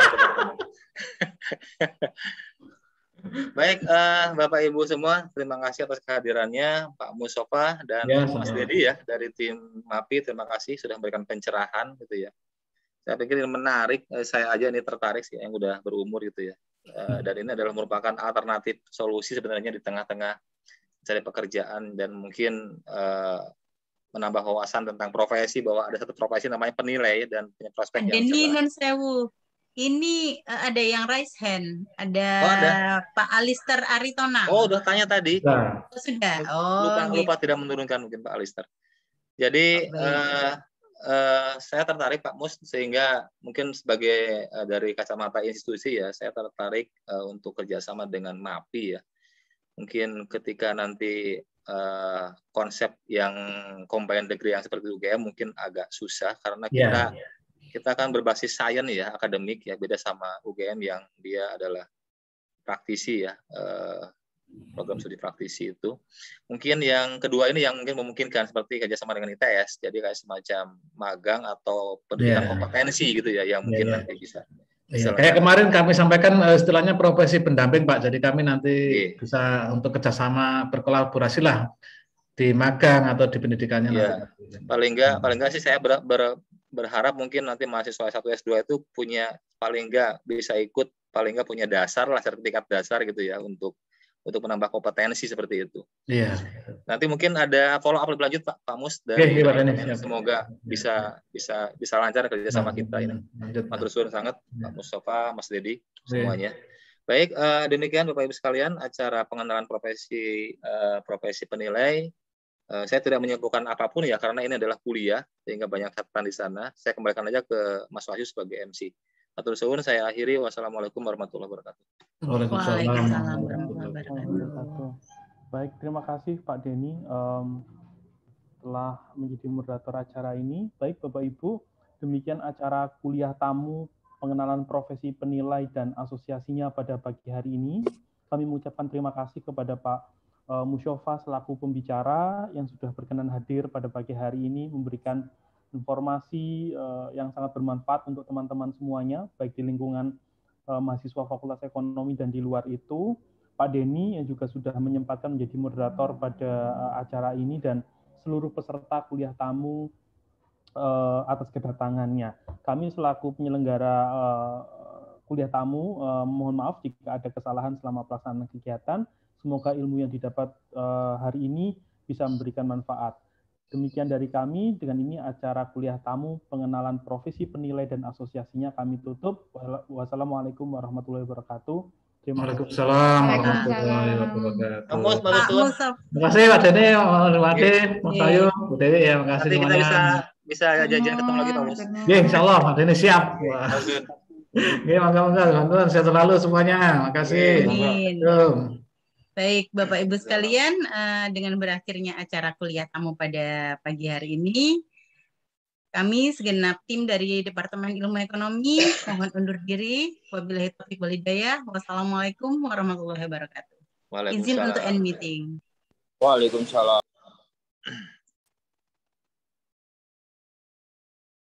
Baik, uh, Bapak Ibu semua, terima kasih atas kehadirannya Pak Mustafa dan ya, Mas Dedi ya dari tim MAPI. Terima kasih sudah memberikan pencerahan gitu ya. Saya pikir ini menarik, saya aja ini tertarik sih yang udah berumur gitu ya. Uh, dan ini adalah merupakan alternatif solusi sebenarnya di tengah-tengah cari pekerjaan dan mungkin uh, menambah wawasan tentang profesi bahwa ada satu profesi namanya penilai dan punya prospek yang jelas. Ini uh, ada yang raise hand, ada, oh, ada Pak Alister Aritonang. Oh, udah tanya tadi. Nah. Oh, sudah. Oh, lupa, gitu. lupa tidak menurunkan mungkin Pak Alister. Jadi oh, uh, uh, saya tertarik Pak Mus sehingga mungkin sebagai uh, dari kacamata institusi ya, saya tertarik uh, untuk kerjasama dengan MAPI ya. Mungkin ketika nanti uh, konsep yang combined degree yang seperti U G M mungkin agak susah karena kita yeah. kita kan berbasis sains ya, akademik ya, beda sama U G M yang dia adalah praktisi ya, program studi praktisi itu. Mungkin yang kedua ini yang mungkin memungkinkan seperti kerjasama dengan I T S, jadi kayak semacam magang atau pendidikan yeah. kompetensi gitu ya, yang mungkin yeah, yeah. nanti bisa. Yeah. Kayak kemarin kami sampaikan istilahnya profesi pendamping Pak, jadi kami nanti yeah. bisa untuk kerjasama berkolaborasi lah di magang atau di pendidikannya. Yeah. Paling enggak, paling enggak sih saya ber, ber berharap mungkin nanti mahasiswa S satu S dua itu punya paling enggak bisa ikut paling enggak punya dasar lah sertifikat dasar gitu ya untuk untuk menambah kompetensi seperti itu. Iya. Nanti mungkin ada follow up lebih lanjut Pak Pak Mus dan Oke, iya, semoga bisa bisa bisa lancar kerjasama kita ini. Matur suwun sangat Pak Mustafa, Mas Dedi semuanya. Baik, uh, demikian Bapak Ibu sekalian acara pengenalan profesi uh, profesi penilai. Uh, saya tidak menyimpulkan apapun ya karena ini adalah kuliah sehingga banyak catatan di sana. Saya kembalikan aja ke Mas Wahyu sebagai M C. Matur suwun, saya akhiri. Wassalamualaikum warahmatullahi wabarakatuh. Waalaikumsalam warahmatullahi wabarakatuh. Baik, terima kasih Pak Denny um, telah menjadi moderator acara ini. Baik Bapak Ibu, demikian acara kuliah tamu pengenalan profesi penilai dan asosiasinya pada pagi hari ini. Kami mengucapkan terima kasih kepada Pak Uh, Musyofa selaku pembicara yang sudah berkenan hadir pada pagi hari ini memberikan informasi uh, yang sangat bermanfaat untuk teman-teman semuanya, baik di lingkungan uh, mahasiswa Fakultas Ekonomi dan di luar itu. Pak Denny yang juga sudah menyempatkan menjadi moderator pada uh, acara ini dan seluruh peserta kuliah tamu uh, atas kedatangannya. Kami selaku penyelenggara uh, kuliah tamu uh, mohon maaf jika ada kesalahan selama pelaksanaan kegiatan. Semoga ilmu yang didapat uh, hari ini bisa memberikan manfaat. Demikian dari kami, dengan ini acara kuliah tamu pengenalan profesi penilai dan asosiasinya kami tutup. Wassalamualaikum warahmatullahi wabarakatuh. Terima kasih. warahmatullahi wabarakatuh. Terima kasih Pak Denny, terima kasih Mas Ayu, Bu Dewi ya, terima kasih semuanya. Nanti kita bisa bisa jajan ketemu lagi Pak Mus. Ya, insya Allah Pak Denny siap. Oke, mangga-mangga teman-teman, sehat selalu semuanya. Makasih. Amin. Baik, Bapak Ibu sekalian, dengan berakhirnya acara kuliah tamu pada pagi hari ini, kami segenap tim dari Departemen Ilmu Ekonomi mohon undur diri. Wabillahi taufiq wal hidayah. Wassalamualaikum warahmatullahi wabarakatuh. Izin untuk end meeting. Waalaikumsalam.